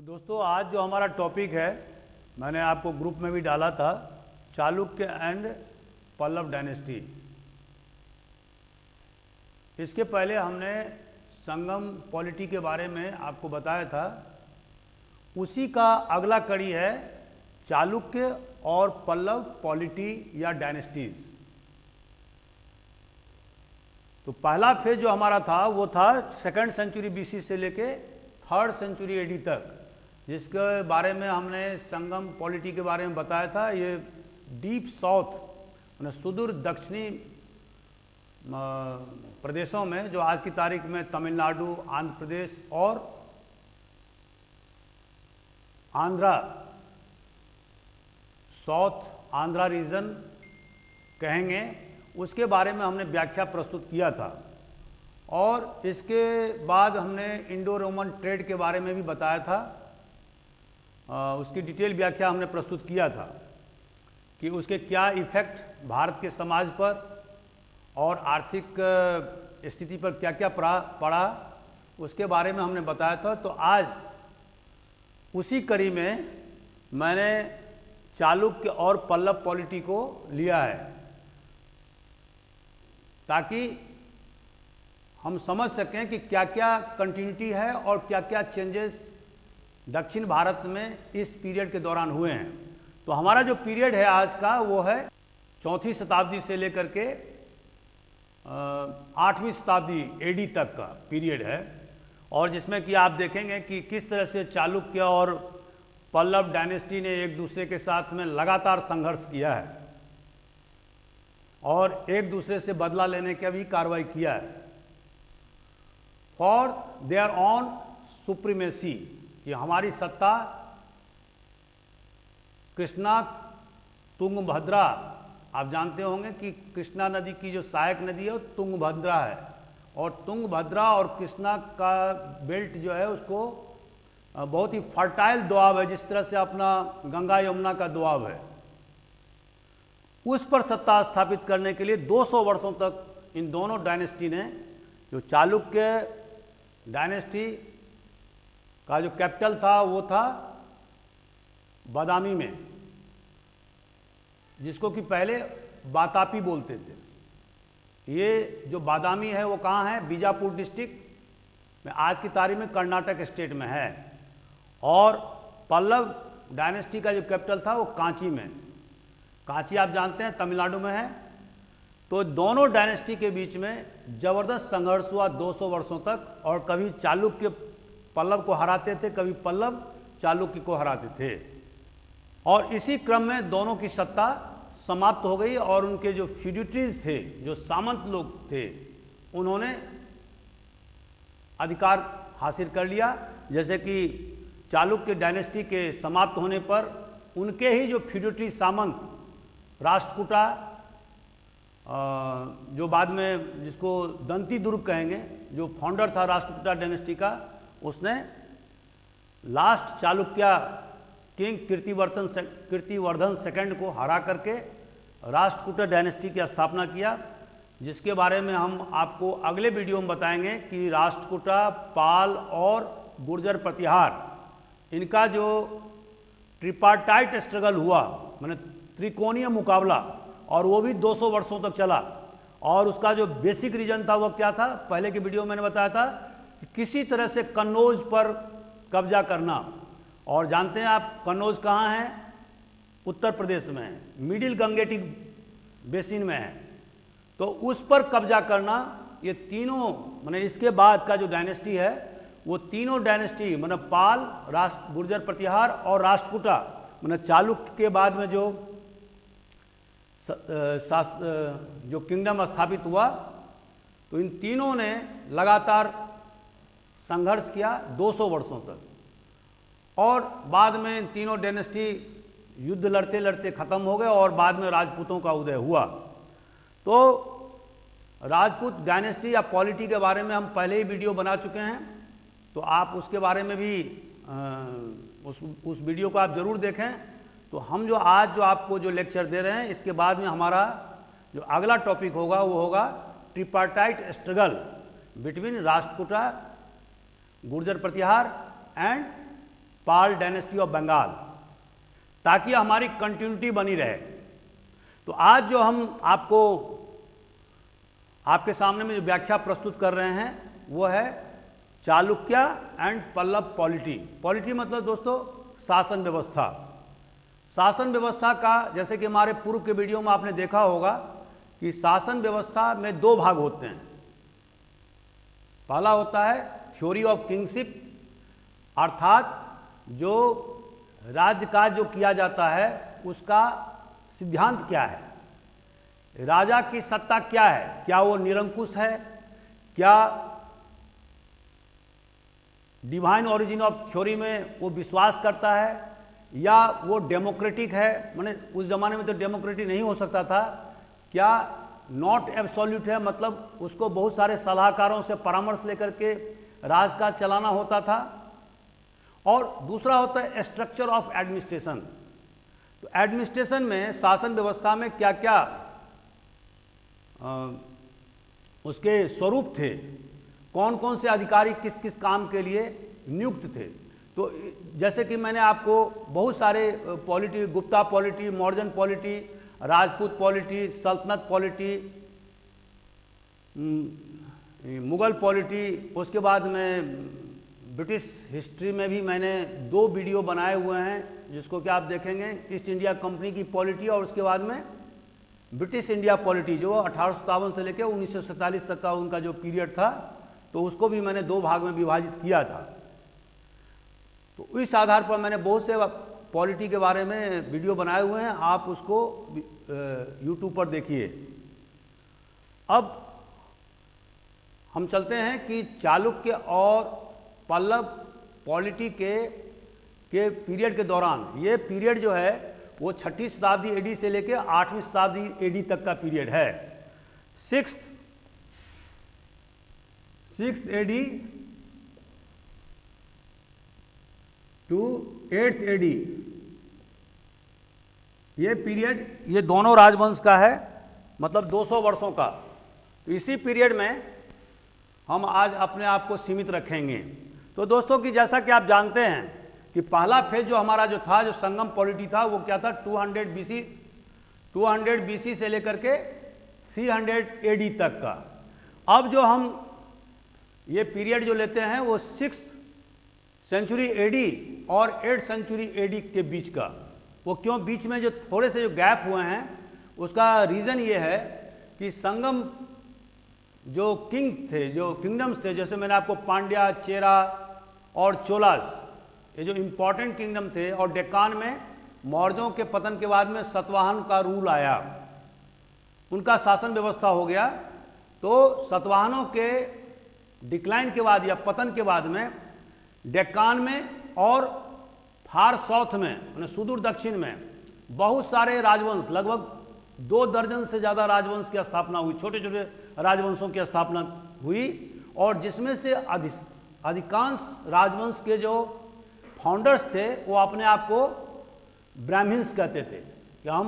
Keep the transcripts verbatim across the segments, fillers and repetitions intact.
तो दोस्तों आज जो हमारा टॉपिक है, मैंने आपको ग्रुप में भी डाला था, चालुक्य एंड पल्लव डायनेस्टी। इसके पहले हमने संगम पॉलिटी के बारे में आपको बताया था। उसी का अगला कड़ी है चालुक्य और पल्लव पॉलिटी या डायनेस्टीज। तो पहला फेज जो हमारा था वो था सेकंड सेंचुरी बीसी से लेके थर्ड सेंचुरी एडी तक, जिसके बारे में हमने संगम पॉलिटी के बारे में बताया था। ये डीप साउथ यानी सुदूर दक्षिणी प्रदेशों में, जो आज की तारीख में तमिलनाडु, आंध्र प्रदेश और आंध्रा, साउथ आंध्रा रीजन कहेंगे, उसके बारे में हमने व्याख्या प्रस्तुत किया था। और इसके बाद हमने इंडो रोमन ट्रेड के बारे में भी बताया था। आ, उसकी डिटेल व्याख्या हमने प्रस्तुत किया था कि उसके क्या इफेक्ट भारत के समाज पर और आर्थिक स्थिति पर क्या क्या पड़ा पड़ा उसके बारे में हमने बताया था। तो आज उसी कड़ी में मैंने चालुक्य और पल्लव पॉलिटी को लिया है, ताकि हम समझ सकें कि क्या क्या कंटिन्यूटी है और क्या क्या चेंजेस दक्षिण भारत में इस पीरियड के दौरान हुए हैं। तो हमारा जो पीरियड है आज का वो है चौथी शताब्दी से लेकर के आठवीं शताब्दी एडी तक का पीरियड है, और जिसमें कि आप देखेंगे कि किस तरह से चालुक्य और पल्लव डायनेस्टी ने एक दूसरे के साथ में लगातार संघर्ष किया है और एक दूसरे से बदला लेने की भी कार्रवाई किया है फॉर देयर ऑन सुप्रीमेसी, कि हमारी सत्ता कृष्णा तुंगभद्रा, आप जानते होंगे कि कृष्णा नदी की जो सहायक नदी है वो तुंगभद्रा है, और तुंगभद्रा और कृष्णा का बेल्ट जो है उसको बहुत ही फर्टाइल दोआब है, जिस तरह से अपना गंगा यमुना का दोआब है। उस पर सत्ता स्थापित करने के लिए दो सौ वर्षों तक इन दोनों डायनेस्टी ने, जो चालुक्य डायनेस्टी का जो कैपिटल था वो था बादामी में, जिसको कि पहले बातापी बोलते थे। ये जो बादामी है वो कहाँ है? बीजापुर डिस्ट्रिक्ट में, आज की तारीख में कर्नाटक स्टेट में है। और पल्लव डायनेस्टी का जो कैपिटल था वो कांची में, कांची आप जानते हैं तमिलनाडु में है। तो दोनों डायनेस्टी के बीच में जबरदस्त संघर्ष हुआ दो सौ वर्षों तक, और कभी चालुक्य पल्लव को हराते थे, कभी पल्लव चालुक्य को हराते थे, और इसी क्रम में दोनों की सत्ता समाप्त हो गई और उनके जो फ्यूडिटरीज थे, जो सामंत लोग थे, उन्होंने अधिकार हासिल कर लिया। जैसे कि चालुक्य डायनेस्टी के समाप्त होने पर उनके ही जो फ्यूडिटरी सामंत राष्ट्रकूटा, जो बाद में जिसको दंती दुर्ग कहेंगे, जो फाउंडर था राष्ट्रकूटा डायनेस्टी का, उसने last Chalukya king Kirtivardhan Kirtivardhan second को हरा करके राष्ट्रकूटा डायनेस्टी की स्थापना किया, जिसके बारे में हम आपको अगले वीडियो में बताएंगे कि राष्ट्रकूटा, पाल और गुर्जर प्रतिहार, इनका जो ट्रिपार्टाइट स्ट्रगल हुआ, माने त्रिकोणीय मुकाबला, और वो भी दो सौ वर्षों तक चला। और उसका जो बेसिक रीजन था वो क्या था? पहले के वीडियो में मैंने बताया था कि किसी तरह से कन्नौज पर कब्जा करना, और जानते हैं आप कन्नौज कहाँ है? उत्तर प्रदेश में है, मिडिल गंगेटिक बेसिन में है। तो उस पर कब्जा करना, ये तीनों माने इसके बाद का जो डायनेस्टी है वो तीनों डायनेस्टी माने पाल, राष्ट्र गुर्जर प्रतिहार और राष्ट्रकूटा, माने चालुक्य के बाद में जो जो किंगडम स्थापित हुआ, तो इन तीनों ने लगातार संघर्ष किया दो सौ वर्षों तक, और बाद में इन तीनों डायनेस्टी युद्ध लड़ते लड़ते खत्म हो गए, और बाद में राजपूतों का उदय हुआ। तो राजपूत डायनेस्टी या पॉलिटी के बारे में हम पहले ही वीडियो बना चुके हैं, तो आप उसके बारे में भी आ, उस उस वीडियो को आप जरूर देखें। तो हम जो आज जो आपको जो लेक्चर दे रहे हैं, इसके बाद में हमारा जो अगला टॉपिक होगा वो होगा tripartite struggle between Rashtrakuta, Gurjara Pratihara and Pala dynasty of Bengal, ताकि हमारी कंटिन्यूटी बनी रहे। तो आज जो हम आपको आपके सामने में जो व्याख्या प्रस्तुत कर रहे हैं वो है Chalukya and Pallava polity. Polity मतलब दोस्तों शासन व्यवस्था। शासन व्यवस्था का, जैसे कि हमारे पूर्व के वीडियो में आपने देखा होगा कि शासन व्यवस्था में दो भाग होते हैं। पहला होता है थ्योरी ऑफ किंगशिप, अर्थात जो राज्य का जो किया जाता है उसका सिद्धांत क्या है, राजा की सत्ता क्या है, क्या वो निरंकुश है, क्या डिवाइन ओरिजिन ऑफ थ्योरी में वो विश्वास करता है, या वो डेमोक्रेटिक है, माने उस जमाने में तो डेमोक्रेटिक नहीं हो सकता था, क्या नॉट एब्सोल्यूट है, मतलब उसको बहुत सारे सलाहकारों से परामर्श लेकर के राज का चलाना होता था। और दूसरा होता है स्ट्रक्चर ऑफ एडमिनिस्ट्रेशन। तो एडमिनिस्ट्रेशन में, शासन व्यवस्था में क्या क्या आ, उसके स्वरूप थे, कौन कौन से अधिकारी किस किस काम के लिए नियुक्त थे। तो जैसे कि मैंने आपको बहुत सारे polity, Gupta polity, Mauryan polity, Rajput polity, सल्तनत पॉलिटी, मुगल पॉलिटी, उसके बाद में ब्रिटिश हिस्ट्री में भी मैंने दो वीडियो बनाए हुए हैं, जिसको कि आप देखेंगे, ईस्ट इंडिया कंपनी की पॉलिटी और उसके बाद में ब्रिटिश इंडिया पॉलिटी, जो अठारह सौ सत्तावन से लेकर उन्नीस सौ सैंतालीस तक का उनका जो पीरियड था, तो उसको भी मैंने दो भाग में विभाजित किया था। तो इस आधार पर मैंने बहुत से पॉलिटी के बारे में वीडियो बनाए हुए हैं, आप उसको यूट्यूब पर देखिए। अब हम चलते हैं कि चालुक्य और पल्लव पॉलिटी के के पीरियड के दौरान, ये पीरियड जो है वो छठी शताब्दी एडी से लेकर आठवीं शताब्दी एडी तक का पीरियड है। Six six AD to eighth AD, ये पीरियड, ये दोनों राजवंश का है, मतलब दो सौ वर्षों का। तो इसी पीरियड में हम आज अपने आप को सीमित रखेंगे। तो दोस्तों की जैसा कि आप जानते हैं कि पहला फेज जो हमारा जो था, जो संगम पॉलिटी था, वो क्या था, दो सौ बीसी दो सौ बीसी से लेकर के तीन सौ एडी तक का। अब जो हम ये पीरियड जो लेते हैं वो सिक्स सेंचुरी एडी और एट सेंचुरी एडी के बीच का। वो क्यों बीच में जो थोड़े से जो गैप हुए हैं, उसका रीज़न ये है कि संगम जो किंग थे, जो किंगडम्स थे, जैसे मैंने आपको पांड्या, चेरा और चोलास, ये जो इम्पोर्टेंट किंगडम थे, और डेक्कान में मौर्यों के पतन के बाद में सातवाहन का रूल आया, उनका शासन व्यवस्था हो गया। तो सातवाहनों के डिक्लाइन के बाद या पतन के बाद में डेक्कान में और फार साउथ में, माने सुदूर दक्षिण में बहुत सारे राजवंश, लगभग दो दर्जन से ज़्यादा राजवंश की स्थापना हुई, छोटे छोटे राजवंशों की स्थापना हुई, और जिसमें से अधि अधिकांश राजवंश के जो फाउंडर्स थे वो अपने आप को ब्राह्मण्स कहते थे कि हम,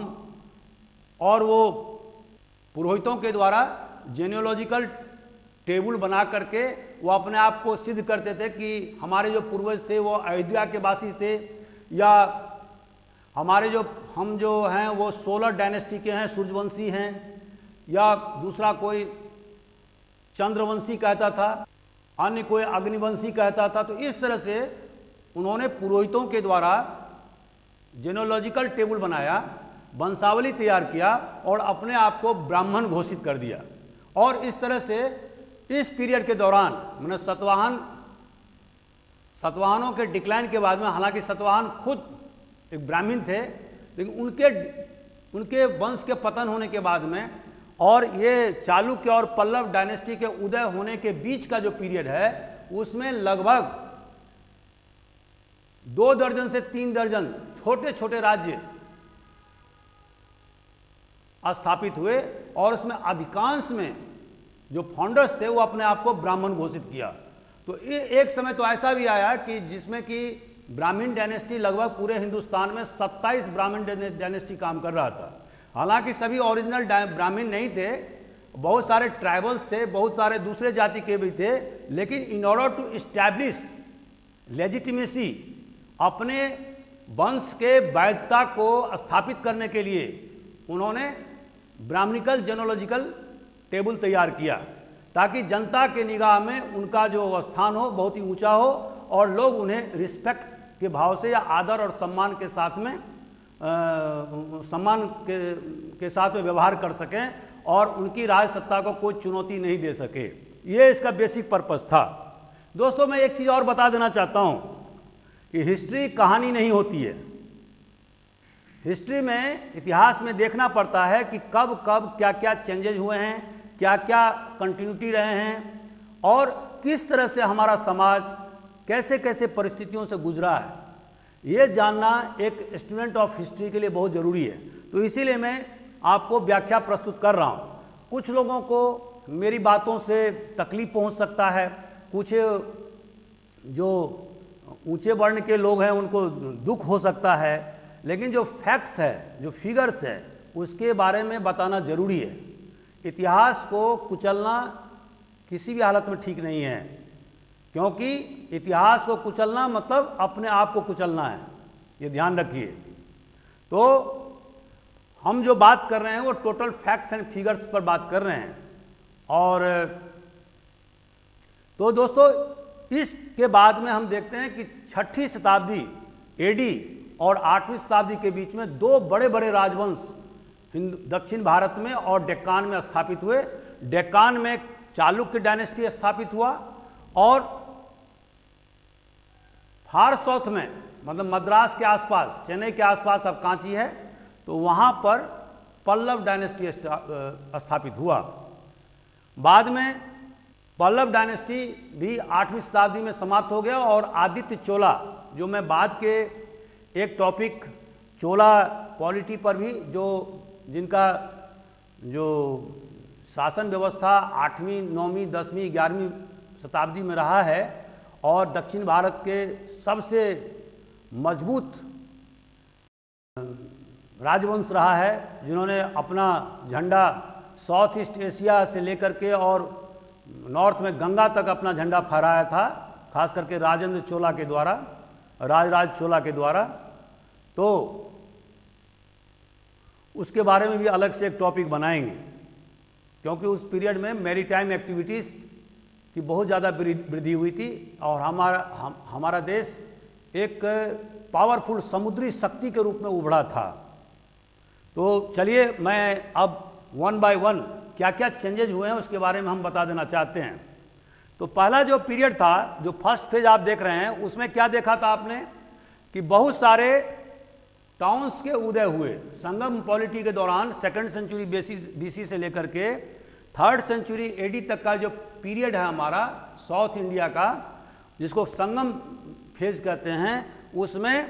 और वो पुरोहितों के द्वारा जेनियोलॉजिकल टेबल बना करके वो अपने आप को सिद्ध करते थे कि हमारे जो पूर्वज थे वो अयोध्या के वासी थे, या हमारे जो हम जो हैं वो सोलर डायनेस्टी के हैं, सूर्यवंशी हैं, या दूसरा कोई चंद्रवंशी कहता था, अन्य कोई अग्निवंशी कहता था। तो इस तरह से उन्होंने पुरोहितों के द्वारा जेनोलॉजिकल टेबल बनाया, वंशावली तैयार किया और अपने आप को ब्राह्मण घोषित कर दिया। और इस तरह से इस पीरियड के दौरान, मैंने सतवाहन सतवाहनों के डिक्लाइन के बाद में, हालांकि सतवाहन खुद एक ब्राह्मण थे, लेकिन उनके उनके वंश के पतन होने के बाद में और ये चालुक्य और पल्लव डायनेस्टी के उदय होने के बीच का जो पीरियड है, उसमें लगभग दो दर्जन से तीन दर्जन छोटे छोटे राज्य स्थापित हुए, और उसमें अधिकांश में जो फाउंडर्स थे वो अपने आप को ब्राह्मण घोषित किया। तो एक समय तो ऐसा भी आया कि जिसमें कि ब्राह्मण डायनेस्टी लगभग पूरे हिंदुस्तान में सत्ताईस ब्राह्मण डायनेस्टी काम कर रहा था। हालांकि सभी ओरिजिनल ब्राह्मण नहीं थे, बहुत सारे ट्राइबल्स थे, बहुत सारे दूसरे जाति के भी थे, लेकिन in order to establish legitimacy अपने वंश के वैधता को स्थापित करने के लिए उन्होंने ब्राह्मणिकल जेनोलॉजिकल टेबल तैयार किया, ताकि जनता के निगाह में उनका जो स्थान हो बहुत ही ऊंचा हो और लोग उन्हें रिस्पेक्ट के भाव से या आदर और सम्मान के साथ में आ, सम्मान के के साथ में व्यवहार कर सकें और उनकी राज सत्ता को कोई चुनौती नहीं दे सके। ये इसका बेसिक पर्पस था। दोस्तों, मैं एक चीज़ और बता देना चाहता हूँ कि हिस्ट्री कहानी नहीं होती है। हिस्ट्री में, इतिहास में देखना पड़ता है कि कब कब क्या क्या चेंजेज हुए हैं, क्या क्या कंटिन्यूटी रहे हैं और किस तरह से हमारा समाज कैसे कैसे परिस्थितियों से गुजरा है। ये जानना एक स्टूडेंट ऑफ हिस्ट्री के लिए बहुत ज़रूरी है। तो इसीलिए मैं आपको व्याख्या प्रस्तुत कर रहा हूँ। कुछ लोगों को मेरी बातों से तकलीफ पहुँच सकता है, कुछ जो ऊंचे वर्ण के लोग हैं उनको दुख हो सकता है, लेकिन जो फैक्ट्स है, जो फिगर्स है, उसके बारे में बताना ज़रूरी है। इतिहास को कुचलना किसी भी हालत में ठीक नहीं है, क्योंकि इतिहास को कुचलना मतलब अपने आप को कुचलना है, ये ध्यान रखिए। तो हम जो बात कर रहे हैं वो टोटल फैक्ट्स एंड फिगर्स पर बात कर रहे हैं। और तो दोस्तों, इसके बाद में हम देखते हैं कि छठी शताब्दी एडी और आठवीं शताब्दी के बीच में दो बड़े बड़े राजवंश हिंदू दक्षिण भारत में और डेक्कान में स्थापित हुए। डेक्कान में चालुक्य डायनेस्टी स्थापित हुआ और फार साउथ में, मतलब मद्रास के आसपास, चेन्नई के आसपास अब कांची है, तो वहाँ पर पल्लव डायनेस्टी स्थापित हुआ। बाद में पल्लव डायनेस्टी भी आठवीं शताब्दी में समाप्त हो गया और आदित्य चोला, जो मैं बाद के एक टॉपिक चोला पॉलिटी पर भी, जो जिनका जो शासन व्यवस्था आठवीं नौवीं दसवीं ग्यारहवीं शताब्दी में रहा है और दक्षिण भारत के सबसे मजबूत राजवंश रहा है, जिन्होंने अपना झंडा साउथ ईस्ट एशिया से लेकर के और नॉर्थ में गंगा तक अपना झंडा फहराया था, खास करके राजेंद्र चोला के द्वारा, राजराज चोला के द्वारा। तो उसके बारे में भी अलग से एक टॉपिक बनाएंगे, क्योंकि उस पीरियड में मैरीटाइम एक्टिविटीज़ की बहुत ज़्यादा वृद्धि हुई थी और हमारा हम, हमारा देश एक पावरफुल समुद्री शक्ति के रूप में उभरा था। तो चलिए, मैं अब वन बाय वन क्या क्या चेंजेज हुए हैं उसके बारे में हम बता देना चाहते हैं। तो पहला जो पीरियड था, जो फर्स्ट फेज आप देख रहे हैं, उसमें क्या देखा था आपने कि बहुत सारे टाउन्स के उदय हुए। संगम पॉलिटी के दौरान सेकंड सेंचुरी बेसिस बीसी से लेकर के थर्ड सेंचुरी एडी तक का जो पीरियड है हमारा साउथ इंडिया का, जिसको संगम फेज कहते हैं, उसमें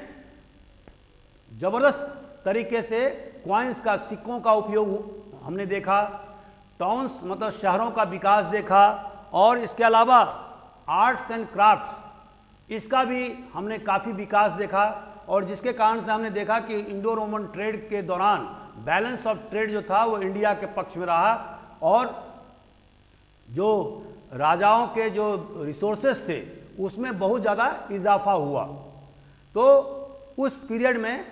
जबरदस्त तरीके से क्वाइंस का, सिक्कों का उपयोग हमने देखा, टाउन्स मतलब शहरों का विकास देखा, और इसके अलावा आर्ट्स एंड क्राफ्ट्स, इसका भी हमने काफ़ी विकास देखा। और जिसके कारण से हमने देखा कि इंडो रोमन ट्रेड के दौरान बैलेंस ऑफ ट्रेड जो था वो इंडिया के पक्ष में रहा और जो राजाओं के जो रिसोर्सेस थे उसमें बहुत ज़्यादा इजाफा हुआ। तो उस पीरियड में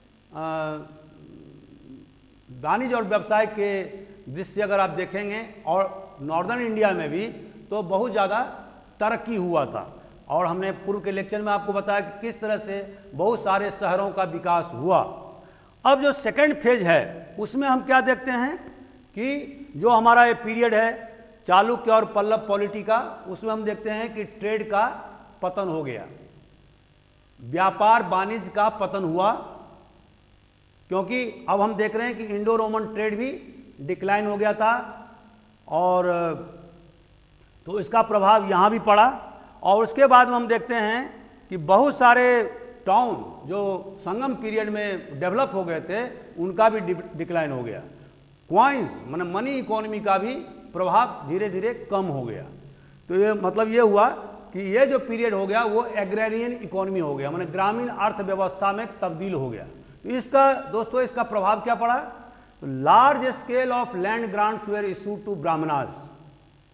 वाणिज्य और व्यवसाय के दृष्टि अगर आप देखेंगे और नॉर्दर्न इंडिया में भी तो बहुत ज़्यादा तरक्की हुआ था। और हमने पूर्व के लेक्चर में आपको बताया कि किस तरह से बहुत सारे शहरों का विकास हुआ। अब जो सेकंड फेज है उसमें हम क्या देखते हैं कि जो हमारा ये पीरियड है चालुक्य और पल्लव पॉलिटी का, उसमें हम देखते हैं कि ट्रेड का पतन हो गया, व्यापार वाणिज्य का पतन हुआ, क्योंकि अब हम देख रहे हैं कि इंडो रोमन ट्रेड भी डिक्लाइन हो गया था और तो इसका प्रभाव यहाँ भी पड़ा। और उसके बाद में हम देखते हैं कि बहुत सारे टाउन जो संगम पीरियड में डेवलप हो गए थे उनका भी डिक्लाइन हो गया। क्वाइंस माने मनी इकोनॉमी का भी प्रभाव धीरे धीरे कम हो गया। तो ये मतलब ये हुआ कि ये जो पीरियड हो गया वो एग्रेरियन इकोनॉमी हो गया, माने ग्रामीण अर्थव्यवस्था में तब्दील हो गया। तो इसका दोस्तों इसका प्रभाव क्या पड़ा? तो large scale of land grants were issued to Brahmanas,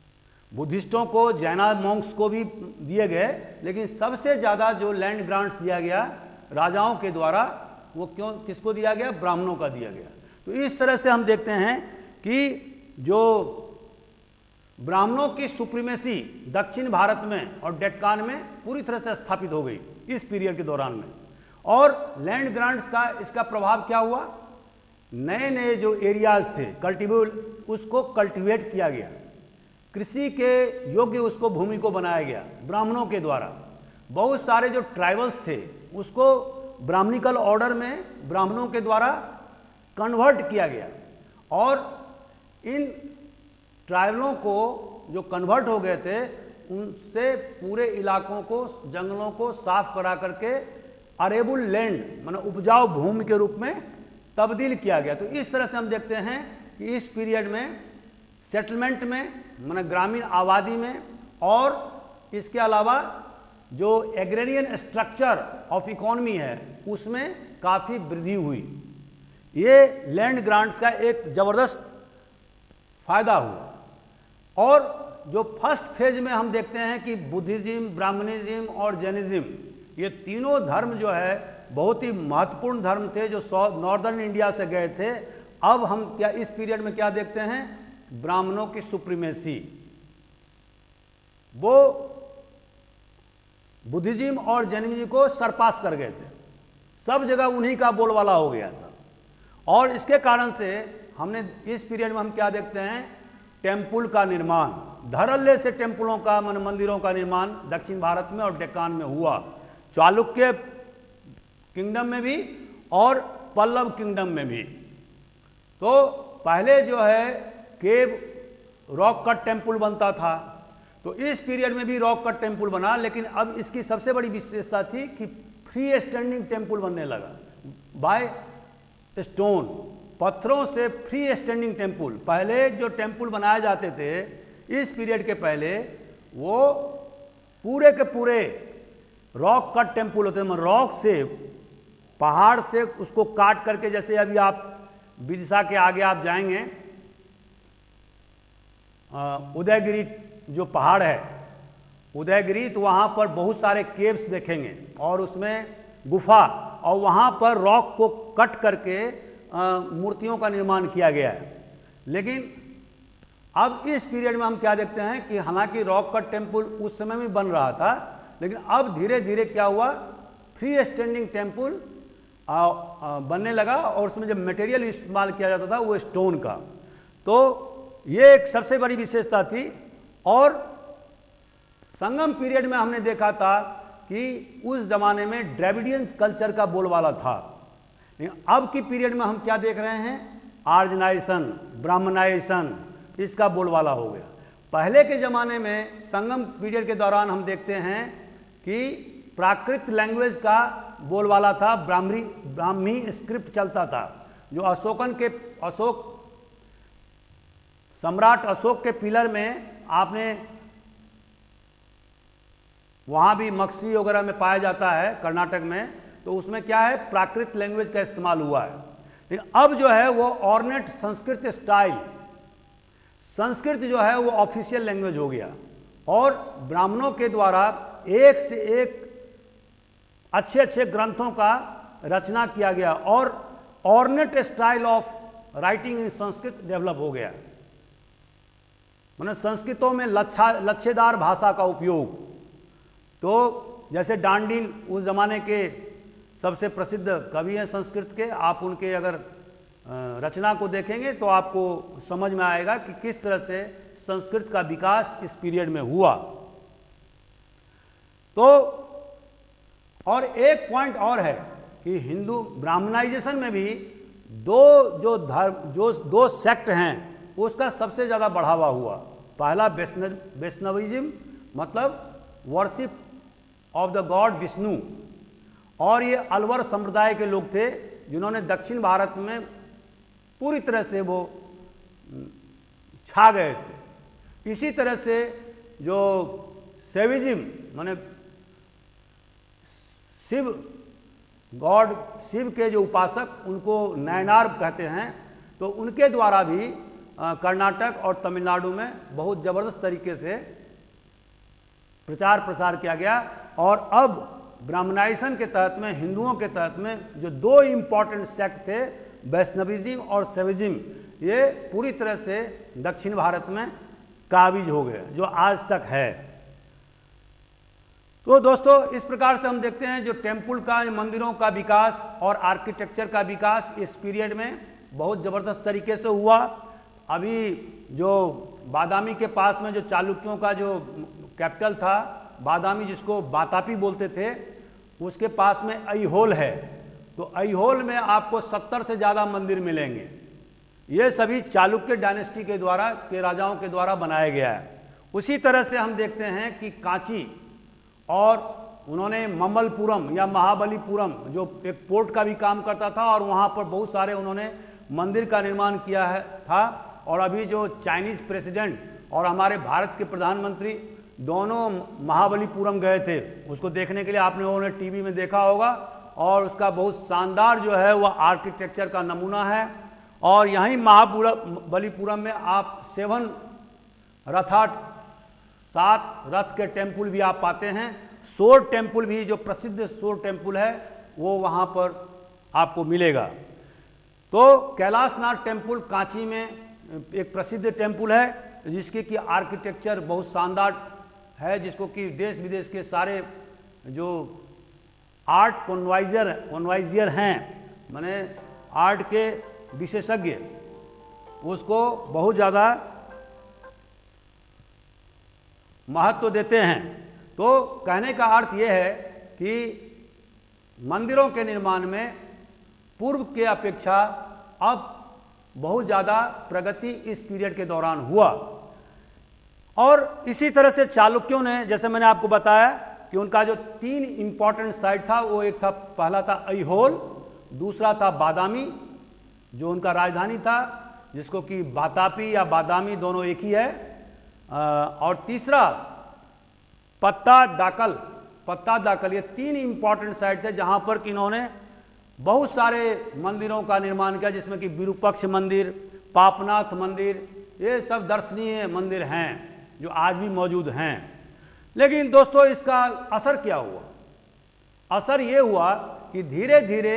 बुद्धिस्टों को, जैना मॉन्क्स को भी दिए गए, लेकिन सबसे ज़्यादा जो लैंड ग्रांट्स दिया गया राजाओं के द्वारा, वो क्यों किसको दिया गया? ब्राह्मणों का दिया गया। तो इस तरह से हम देखते हैं कि जो ब्राह्मणों की सुप्रीमेसी दक्षिण भारत में और डेक्कान में पूरी तरह से स्थापित हो गई इस पीरियड के दौरान में। और लैंड ग्रांट्स का इसका प्रभाव क्या हुआ? नए नए जो एरियाज थे कल्टिवेबल, उसको कल्टिवेट किया गया, कृषि के योग्य उसको भूमि को बनाया गया ब्राह्मणों के द्वारा। बहुत सारे जो ट्राइबल्स थे उसको ब्राह्मणिकल ऑर्डर में ब्राह्मणों के द्वारा कन्वर्ट किया गया, और इन ट्राइबलों को जो कन्वर्ट हो गए थे उनसे पूरे इलाकों को, जंगलों को साफ करा करके अरेबुल लैंड माने उपजाऊ भूमि के रूप में तब्दील किया गया। तो इस तरह से हम देखते हैं कि इस पीरियड में सेटलमेंट में माने ग्रामीण आबादी में, और इसके अलावा जो एग्रेरियन स्ट्रक्चर ऑफ इकोनॉमी है उसमें काफ़ी वृद्धि हुई। ये लैंड ग्रांट्स का एक ज़बरदस्त फायदा हुआ। और जो फर्स्ट फेज में हम देखते हैं कि बुद्धिज्म, ब्राह्मणिज्म और जैनिज्म, ये तीनों धर्म जो है बहुत ही महत्वपूर्ण धर्म थे जो नॉर्दर्न इंडिया से गए थे। अब हम क्या इस पीरियड में क्या देखते हैं? ब्राह्मणों की सुप्रीमेसी, वो बुद्धिज्म और जैनिज्म को सरपास कर गए थे, सब जगह उन्हीं का बोलबाला हो गया था। और इसके कारण से हमने इस पीरियड में हम क्या देखते हैं? टेम्पल का निर्माण, धड़ल्ले से टेम्पलों का, मन मंदिरों का निर्माण दक्षिण भारत में और डेक्कान में हुआ, चालुक्य किंगडम में भी और पल्लव किंगडम में भी। तो पहले जो है केव रॉक कट टेम्पल बनता था, तो इस पीरियड में भी रॉक कट टेम्पल बना, लेकिन अब इसकी सबसे बड़ी विशेषता थी कि फ्री स्टैंडिंग टेम्पल बनने लगा बाय स्टोन, पत्थरों से फ्री स्टैंडिंग टेम्पल। पहले जो टेम्पल बनाए जाते थे इस पीरियड के पहले, वो पूरे के पूरे रॉक कट टेम्पल होते हैं, रॉक से, पहाड़ से उसको काट करके, जैसे अभी आप विदिशा के आगे आप जाएंगे, उदयगिरी जो पहाड़ है उदयगिरी, तो वहाँ पर बहुत सारे केव्स देखेंगे और उसमें गुफा, और वहाँ पर रॉक को कट करके मूर्तियों का निर्माण किया गया है। लेकिन अब इस पीरियड में हम क्या देखते हैं कि हालांकि रॉक कट टेम्पल उस समय में बन रहा था, लेकिन अब धीरे धीरे क्या हुआ? फ्री स्टैंडिंग टेम्पल बनने लगा, और उसमें जब मटेरियल इस्तेमाल किया जाता था वो स्टोन का। तो ये एक सबसे बड़ी विशेषता थी। और संगम पीरियड में हमने देखा था कि उस जमाने में द्रविडियन कल्चर का बोलबाला था, लेकिन अब की पीरियड में हम क्या देख रहे हैं? आर्यनाइजेशन, ब्राह्मणाइजेशन, इसका बोलबाला हो गया। पहले के ज़माने में संगम पीरियड के दौरान हम देखते हैं कि प्राकृत लैंग्वेज का बोलबाला था, ब्राह्मी ब्राह्मी स्क्रिप्ट चलता था, जो अशोकन के अशोक सम्राट अशोक के पिलर में आपने वहाँ भी मक्सी वगैरह में पाया जाता है कर्नाटक में, तो उसमें क्या है? प्राकृत लैंग्वेज का इस्तेमाल हुआ है। लेकिन अब जो है वो ऑर्नेट संस्कृत स्टाइल, संस्कृत जो है वो ऑफिशियल लैंग्वेज हो गया, और ब्राह्मणों के द्वारा एक से एक अच्छे अच्छे ग्रंथों का रचना किया गया, और ornate style of writing in Sanskrit develop हो गया। मतलब संस्कृतों में लच्छा लच्छेदार भाषा का उपयोग, तो जैसे डांडिल उस जमाने के सबसे प्रसिद्ध कवि हैं संस्कृत के, आप उनके अगर रचना को देखेंगे तो आपको समझ में आएगा कि किस तरह से संस्कृत का विकास इस पीरियड में हुआ। तो और एक पॉइंट और है कि हिंदू ब्राह्मणाइजेशन में भी दो जो धर्म जो दो सेक्ट हैं उसका सबसे ज़्यादा बढ़ावा हुआ। पहला वैष्णव वैष्णविज्म, मतलब worship of the god Vishnu, और ये अलवर संप्रदाय के लोग थे जिन्होंने दक्षिण भारत में पूरी तरह से वो छा गए थे। इसी तरह से जो शैविज्म माने शिव गॉड शिव के जो उपासक, उनको नयनार कहते हैं, तो उनके द्वारा भी कर्नाटक और तमिलनाडु में बहुत ज़बरदस्त तरीके से प्रचार प्रसार किया गया। और अब ब्राह्मणाइजेशन के तहत में, हिंदुओं के तहत में जो दो इम्पॉर्टेंट सेक्ट थे, वैष्णविज्म और शैविज्म, ये पूरी तरह से दक्षिण भारत में काबिज हो गए, जो आज तक है। तो दोस्तों, इस प्रकार से हम देखते हैं जो टेम्पल का, मंदिरों का विकास और आर्किटेक्चर का विकास इस पीरियड में बहुत ज़बरदस्त तरीके से हुआ। अभी जो बादामी के पास में जो चालुक्यों का जो कैपिटल था, बादामी जिसको बातापी बोलते थे, उसके पास में ऐहोल है। तो ऐहोल में आपको सत्तर से ज़्यादा मंदिर मिलेंगे। ये सभी चालुक्य डायनेस्टी के द्वारा, के राजाओं के द्वारा बनाया गया है। उसी तरह से हम देखते हैं कि कांची और उन्होंने ममलपुरम या महाबलीपुरम, जो एक पोर्ट का भी काम करता था, और वहाँ पर बहुत सारे उन्होंने मंदिर का निर्माण किया है था। और अभी जो चाइनीज़ प्रेसिडेंट और हमारे भारत के प्रधानमंत्री दोनों महाबलीपुरम गए थे, उसको देखने के लिए आपने उन्होंने टीवी में देखा होगा। और उसका बहुत शानदार जो है वह आर्किटेक्चर का नमूना है। और यहीं महाबलीपुरम में आप सेवन रथा, सात रथ के टेम्पल भी आप पाते हैं। सोर टेम्पल भी, जो प्रसिद्ध सोर टेम्पल है, वो वहाँ पर आपको मिलेगा। तो कैलाशनाथ टेम्पल कांची में एक प्रसिद्ध टेम्पल है, जिसके की आर्किटेक्चर बहुत शानदार है, जिसको कि देश विदेश के सारे जो आर्ट कॉन्वाइजर कॉन्वाइजियर हैं, माने आर्ट के विशेषज्ञ, उसको बहुत ज़्यादा महत्व देते हैं। तो कहने का अर्थ यह है कि मंदिरों के निर्माण में पूर्व के अपेक्षा अब बहुत ज़्यादा प्रगति इस पीरियड के दौरान हुआ। और इसी तरह से चालुक्यों ने, जैसे मैंने आपको बताया कि उनका जो तीन इम्पॉर्टेंट साइट था, वो एक था, पहला था ऐहोल, दूसरा था बादामी जो उनका राजधानी था, जिसको कि बातापी या बादामी दोनों एक ही है, और तीसरा पत्ता दाकल पत्ता दाकल ये तीन इम्पॉर्टेंट साइट थे जहाँ पर कि इन्होंने बहुत सारे मंदिरों का निर्माण किया, जिसमें कि विरूपक्ष मंदिर, पापनाथ मंदिर, ये सब दर्शनीय मंदिर हैं जो आज भी मौजूद हैं। लेकिन दोस्तों, इसका असर क्या हुआ? असर ये हुआ कि धीरे धीरे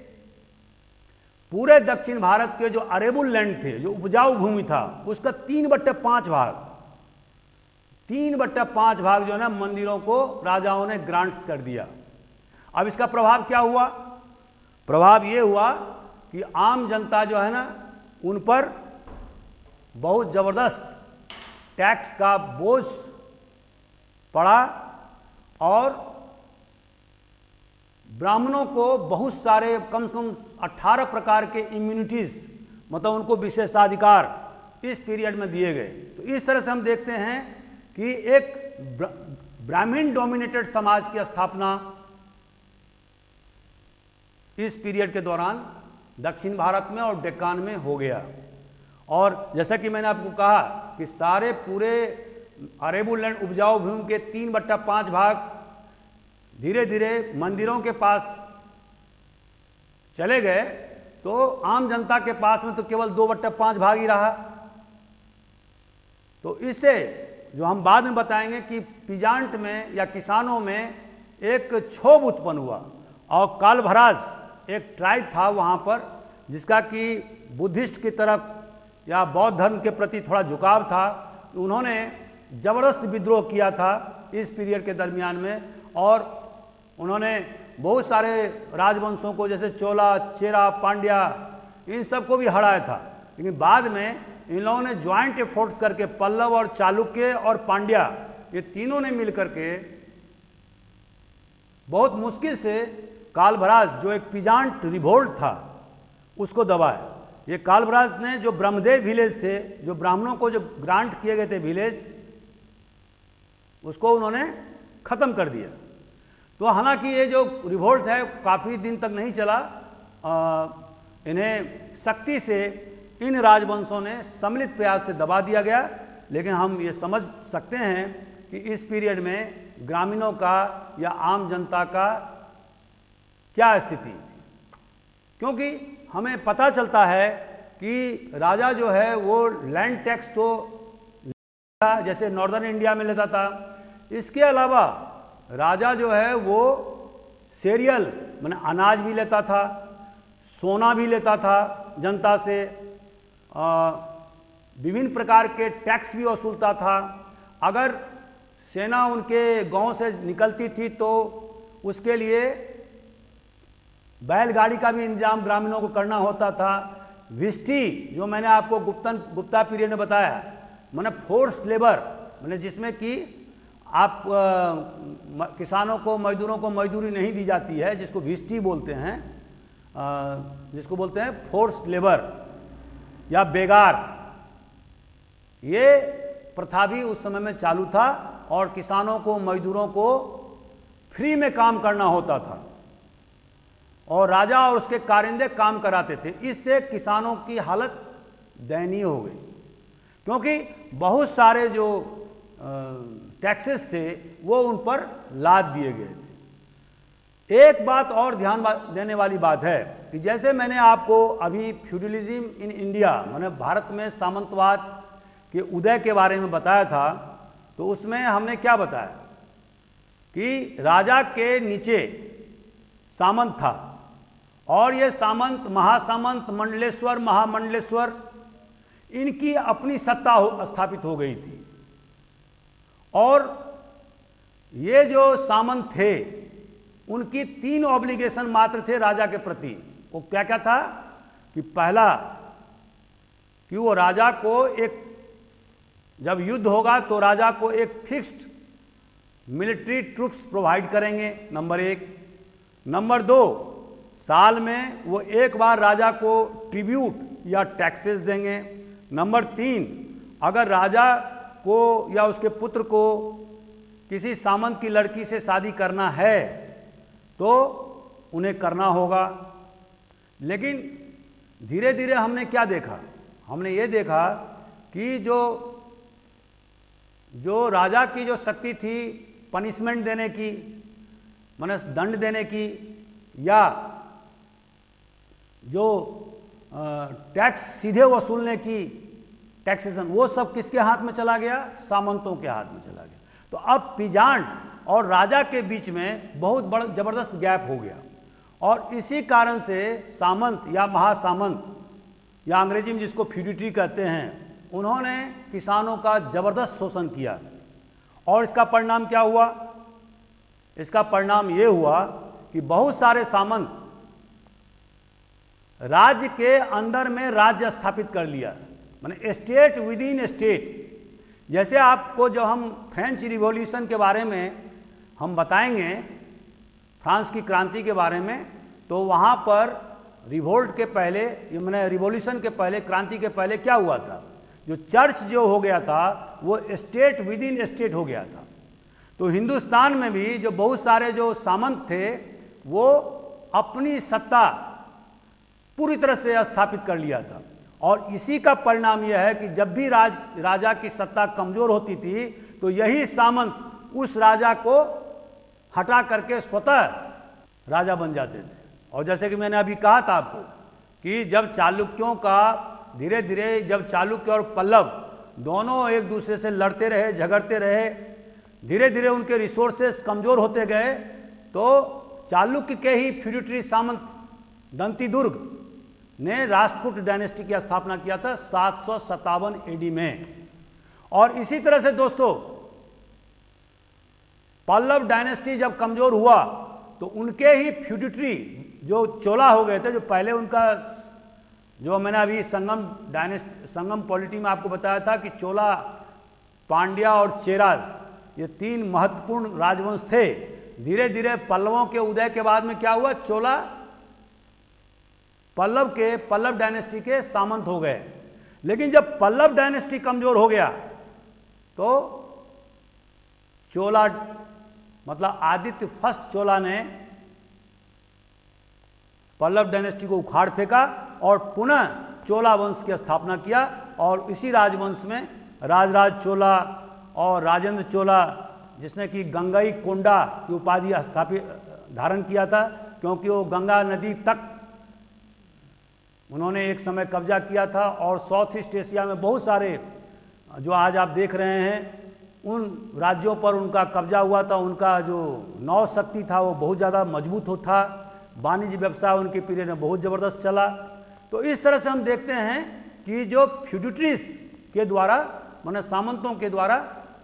पूरे दक्षिण भारत के जो अरेबुल लैंड थे, जो उपजाऊ भूमि था, उसका तीन बट्टे पाँच भाग तीन बट्टा पाँच भाग जो है ना, मंदिरों को राजाओं ने ग्रांट्स कर दिया। अब इसका प्रभाव क्या हुआ? प्रभाव ये हुआ कि आम जनता जो है ना, उन पर बहुत ज़बरदस्त टैक्स का बोझ पड़ा, और ब्राह्मणों को बहुत सारे, कम से कम अठारह प्रकार के इम्यूनिटीज़, मतलब उनको विशेषाधिकार इस पीरियड में दिए गए। तो इस तरह से हम देखते हैं कि एक ब्राह्मण डोमिनेटेड समाज की स्थापना इस पीरियड के दौरान दक्षिण भारत में और डेक्कान में हो गया। और जैसा कि मैंने आपको कहा कि सारे पूरे अरेबुल लैंड उपजाऊ भूमि के तीन बट्टा पाँच भाग धीरे धीरे मंदिरों के पास चले गए, तो आम जनता के पास में तो केवल दो बट्टा पाँच भाग ही रहा। तो इससे जो हम बाद में बताएंगे कि पीजांट में या किसानों में एक क्षोभ उत्पन्न हुआ, और कालभराज एक ट्राइब था वहाँ पर, जिसका कि बुद्धिस्ट की तरफ या बौद्ध धर्म के प्रति थोड़ा झुकाव था। उन्होंने ज़बरदस्त विद्रोह किया था इस पीरियड के दरमियान में, और उन्होंने बहुत सारे राजवंशों को, जैसे चोला, चेरा, पांड्या, इन सबको भी हराया था। लेकिन बाद में इन लोगों ने ज्वाइंट एफोर्ट्स करके, पल्लव और चालुक्य और पांड्या, ये तीनों ने मिलकर के बहुत मुश्किल से कालभराज, जो एक पीजांट रिवोल्ट था, उसको दबाया। ये कालभराज ने जो ब्रह्मदेव विलेज थे, जो ब्राह्मणों को जो ग्रांट किए गए थे विलेज, उसको उन्होंने ख़त्म कर दिया। तो हालांकि ये जो रिवोल्ट है काफ़ी दिन तक नहीं चला, आ, इन्हें सख्ती से इन राजवंशों ने सम्मिलित प्रयास से दबा दिया गया। लेकिन हम ये समझ सकते हैं कि इस पीरियड में ग्रामीणों का या आम जनता का क्या स्थिति थी, क्योंकि हमें पता चलता है कि राजा जो है वो लैंड टैक्स तो जैसे नॉर्दर्न इंडिया में लेता था, इसके अलावा राजा जो है वो सीरियल माने अनाज भी लेता था, सोना भी लेता था जनता से, विभिन्न प्रकार के टैक्स भी वसूलता था। अगर सेना उनके गांव से निकलती थी तो उसके लिए बैलगाड़ी का भी इंतजाम ग्रामीणों को करना होता था। विष्टि जो मैंने आपको गुप्तन गुप्ता पीरियड में बताया, माने फोर्स लेबर, माने जिसमें कि आप आ, किसानों को मजदूरों को मजदूरी नहीं दी जाती है, जिसको विष्टि बोलते हैं, आ, जिसको बोलते हैं फोर्स लेबर या बेगार, ये प्रथा भी उस समय में चालू था और किसानों को मजदूरों को फ्री में काम करना होता था और राजा और उसके कारिंदे काम कराते थे। इससे किसानों की हालत दयनीय हो गई, क्योंकि बहुत सारे जो टैक्सेस थे वो उन पर लाद दिए गए थे। एक बात और ध्यान देने वाली बात है कि जैसे मैंने आपको अभी फ्यूडलिज्म इन इंडिया माने भारत में सामंतवाद के उदय के बारे में बताया था, तो उसमें हमने क्या बताया कि राजा के नीचे सामंत था और ये सामंत, महासामंत, मंडलेश्वर, महामंडलेश्वर, इनकी अपनी सत्ता हो, स्थापित हो गई थी। और ये जो सामंत थे उनकी तीन ऑब्लिगेशन मात्र थे राजा के प्रति। वो क्या क्या था कि पहला कि वो राजा को एक, जब युद्ध होगा तो राजा को एक फिक्स्ड मिलिट्री ट्रूप्स प्रोवाइड करेंगे, नंबर एक। नंबर दो, साल में वो एक बार राजा को ट्रिब्यूट या टैक्सेस देंगे। नंबर तीन, अगर राजा को या उसके पुत्र को किसी सामंत की लड़की से शादी करना है तो उन्हें करना होगा। लेकिन धीरे धीरे हमने क्या देखा, हमने ये देखा कि जो जो राजा की जो शक्ति थी पनिशमेंट देने की, माने दंड देने की, या जो टैक्स सीधे वसूलने की, टैक्सेशन, वो सब किसके हाथ में चला गया? सामंतों के हाथ में चला गया। तो अब पीजांट और राजा के बीच में बहुत बड़ा जबरदस्त गैप हो गया और इसी कारण से सामंत या महासामंत या अंग्रेजी में जिसको फ्यूडिटरी कहते हैं, उन्होंने किसानों का जबरदस्त शोषण किया। और इसका परिणाम क्या हुआ? इसका परिणाम ये हुआ कि बहुत सारे सामंत राज्य के अंदर में राज्य स्थापित कर लिया, माने स्टेट विद इन स्टेट। जैसे आपको जो हम फ्रेंच रिवॉल्यूशन के बारे में हम बताएंगे, फ्रांस की क्रांति के बारे में, तो वहाँ पर रिवोल्ट के पहले, माने रिवॉल्यूशन के पहले, क्रांति के पहले क्या हुआ था? जो चर्च जो हो गया था वो स्टेट विद इन स्टेट हो गया था। तो हिंदुस्तान में भी जो बहुत सारे जो सामंत थे वो अपनी सत्ता पूरी तरह से स्थापित कर लिया था और इसी का परिणाम यह है कि जब भी राज राजा की सत्ता कमजोर होती थी तो यही सामंत उस राजा को हटा करके स्वतः राजा बन जाते थे। और जैसे कि मैंने अभी कहा था आपको कि जब चालुक्यों का धीरे धीरे, जब चालुक्य और पल्लव दोनों एक दूसरे से लड़ते रहे, झगड़ते रहे, धीरे धीरे उनके रिसोर्सेस कमजोर होते गए, तो चालुक्य के ही फ्यूडिटरी सामंत दंतीदुर्ग ने राष्ट्रकूट डायनेस्टी की स्थापना किया था सात सौ सत्तावन एडी में। और इसी तरह से दोस्तों पल्लव डायनेस्टी जब कमजोर हुआ तो उनके ही फ्यूडिटरी जो चोला हो गए थे, जो पहले उनका, जो मैंने अभी संगम डायनेस्टी संगम पॉलिटी में आपको बताया था कि चोला, पांड्या और चेराज ये तीन महत्वपूर्ण राजवंश थे। धीरे धीरे पल्लवों के उदय के बाद में क्या हुआ? चोला पल्लव के पल्लव डायनेस्टी के सामंत हो गए। लेकिन जब पल्लव डायनेस्टी कमजोर हो गया तो चोला मतलब आदित्य फर्स्ट चोला ने पल्लव डायनेस्टी को उखाड़ फेंका और पुनः चोला वंश की स्थापना किया और इसी राजवंश में राजराज चोला और राजेंद्र चोला, जिसने कि गंगई कोंडा की उपाधि स्थापित धारण किया था, क्योंकि वो गंगा नदी तक उन्होंने एक समय कब्जा किया था और साउथ ईस्ट एशिया में बहुत सारे जो आज आप देख रहे हैं उन राज्यों पर उनका कब्जा हुआ था। उनका जो नौ शक्ति था वो बहुत ज़्यादा मजबूत हो था। वाणिज्य व्यवसाय उनके पीरियड में बहुत ज़बरदस्त चला। तो इस तरह से हम देखते हैं कि जो फ्यूडिटरीज के द्वारा माने सामंतों के द्वारा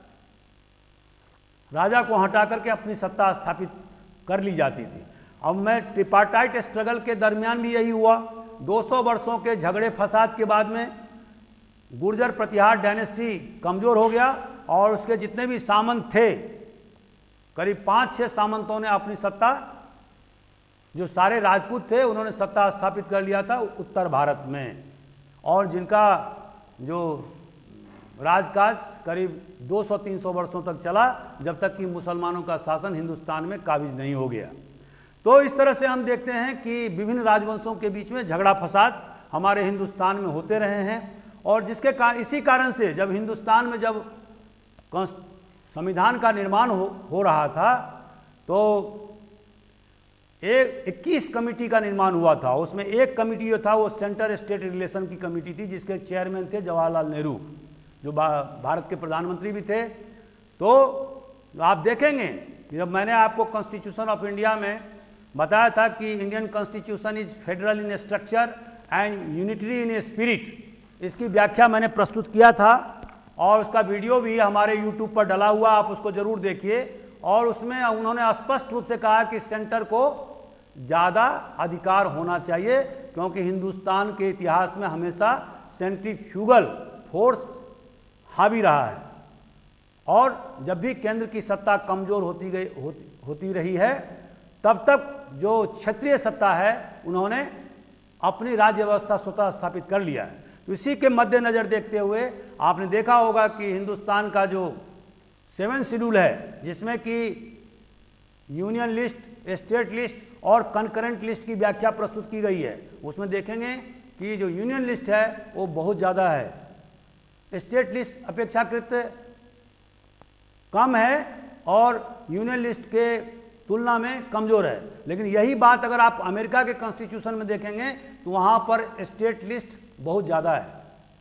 राजा को हटा करके अपनी सत्ता स्थापित कर ली जाती थी। अब मैं ट्रिपार्टाइट स्ट्रगल के दरमियान भी यही हुआ। दो सौ वर्षों के झगड़े फसाद के बाद में गुर्जर प्रतिहार डायनेस्टी कमज़ोर हो गया और उसके जितने भी सामंत थे, करीब पाँच छः सामंतों ने अपनी सत्ता, जो सारे राजपूत थे उन्होंने सत्ता स्थापित कर लिया था उत्तर भारत में। और जिनका जो राजकाज करीब दो सौ तीन सौ वर्षों तक चला, जब तक कि मुसलमानों का शासन हिंदुस्तान में काबिज नहीं हो गया। तो इस तरह से हम देखते हैं कि विभिन्न राजवंशों के बीच में झगड़ा फसाद हमारे हिंदुस्तान में होते रहे हैं। और जिसके कारण इसी कारण से जब हिंदुस्तान में जब संविधान का निर्माण हो हो रहा था तो एक इक्कीस कमेटी का निर्माण हुआ था। उसमें एक कमेटी जो था वो सेंटर स्टेट रिलेशन की कमेटी थी, जिसके चेयरमैन थे जवाहरलाल नेहरू, जो भारत के प्रधानमंत्री भी थे। तो आप देखेंगे कि जब मैंने आपको कॉन्स्टिट्यूशन ऑफ इंडिया में बताया था कि Indian constitution is federal in structure and unitary in spirit, इसकी व्याख्या मैंने प्रस्तुत किया था और उसका वीडियो भी हमारे यूट्यूब पर डला हुआ, आप उसको जरूर देखिए। और उसमें उन्होंने स्पष्ट रूप से कहा कि सेंटर को ज़्यादा अधिकार होना चाहिए, क्योंकि हिंदुस्तान के इतिहास में हमेशा सेंट्रीफ्यूगल फोर्स हावी रहा है और जब भी केंद्र की सत्ता कमज़ोर होती गई होती, होती रही है, तब तक जो क्षत्रिय सत्ता है उन्होंने अपनी राज्य व्यवस्था स्वतः स्थापित कर लिया है। तो इसी के मद्देनज़र देखते हुए आपने देखा होगा कि हिंदुस्तान का जो सेवन शेड्यूल है, जिसमें कि यूनियन लिस्ट, स्टेट लिस्ट और कंकरेंट लिस्ट की व्याख्या प्रस्तुत की गई है, उसमें देखेंगे कि जो यूनियन लिस्ट है वो बहुत ज़्यादा है, स्टेट लिस्ट अपेक्षाकृत कम है और यूनियन लिस्ट के तुलना में कमज़ोर है। लेकिन यही बात अगर आप अमेरिका के कॉन्स्टिट्यूशन में देखेंगे तो वहाँ पर स्टेट लिस्ट बहुत ज़्यादा है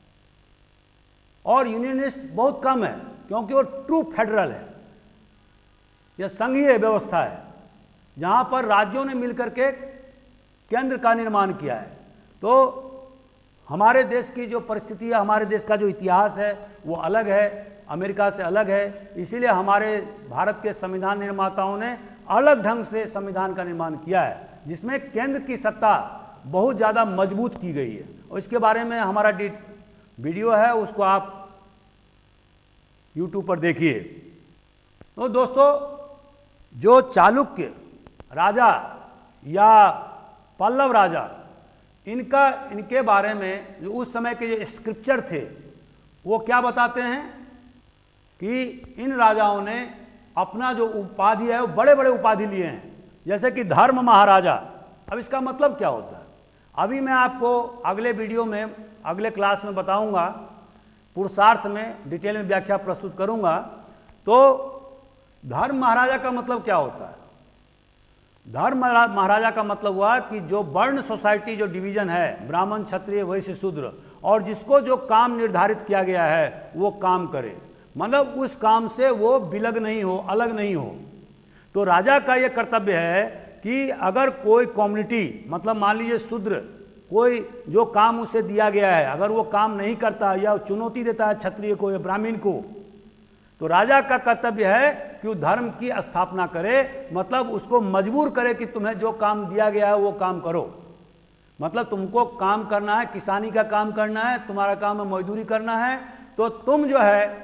और यूनियन लिस्ट बहुत कम है, क्योंकि वो ट्रू फेडरल है, यह संघीय व्यवस्था है जहाँ पर राज्यों ने मिलकर के केंद्र का निर्माण किया है। तो हमारे देश की जो परिस्थिति है, हमारे देश का जो इतिहास है वो अलग है, अमेरिका से अलग है। इसीलिए हमारे भारत के संविधान निर्माताओं ने अलग ढंग से संविधान का निर्माण किया है, जिसमें केंद्र की सत्ता बहुत ज़्यादा मजबूत की गई है। और इसके बारे में हमारा वीडियो है, उसको आप यूट्यूब पर देखिए। तो दोस्तों, जो चालुक्य राजा या पल्लव राजा, इनका इनके बारे में जो उस समय के जो स्क्रिप्चर थे वो क्या बताते हैं कि इन राजाओं ने अपना जो उपाधि है वो बड़े बड़े उपाधि लिए हैं, जैसे कि धर्म महाराजा। अब इसका मतलब क्या होता है अभी मैं आपको अगले वीडियो में, अगले क्लास में बताऊंगा, पुरुषार्थ में डिटेल में व्याख्या प्रस्तुत करूंगा। तो धर्म महाराजा का मतलब क्या होता है? धर्म महाराजा का मतलब हुआ कि जो वर्ण सोसाइटी, जो डिवीजन है, ब्राह्मण, क्षत्रिय, वैश्य, शूद्र, और जिसको जो काम निर्धारित किया गया है वो काम करे, मतलब उस काम से वो विलग नहीं हो, अलग नहीं हो। तो राजा का ये कर्तव्य है कि अगर कोई कम्युनिटी, मतलब मान लीजिए शूद्र, कोई जो काम उसे दिया गया है अगर वो काम नहीं करता या चुनौती देता है क्षत्रिय को या ब्राह्मण को, तो राजा का कर्तव्य है कि वो धर्म की स्थापना करे, मतलब उसको मजबूर करे कि तुम्हें जो काम दिया गया है वो काम करो। मतलब तुमको काम करना है, किसानी का काम करना है, तुम्हारा काम है मजदूरी करना है, तो तुम जो है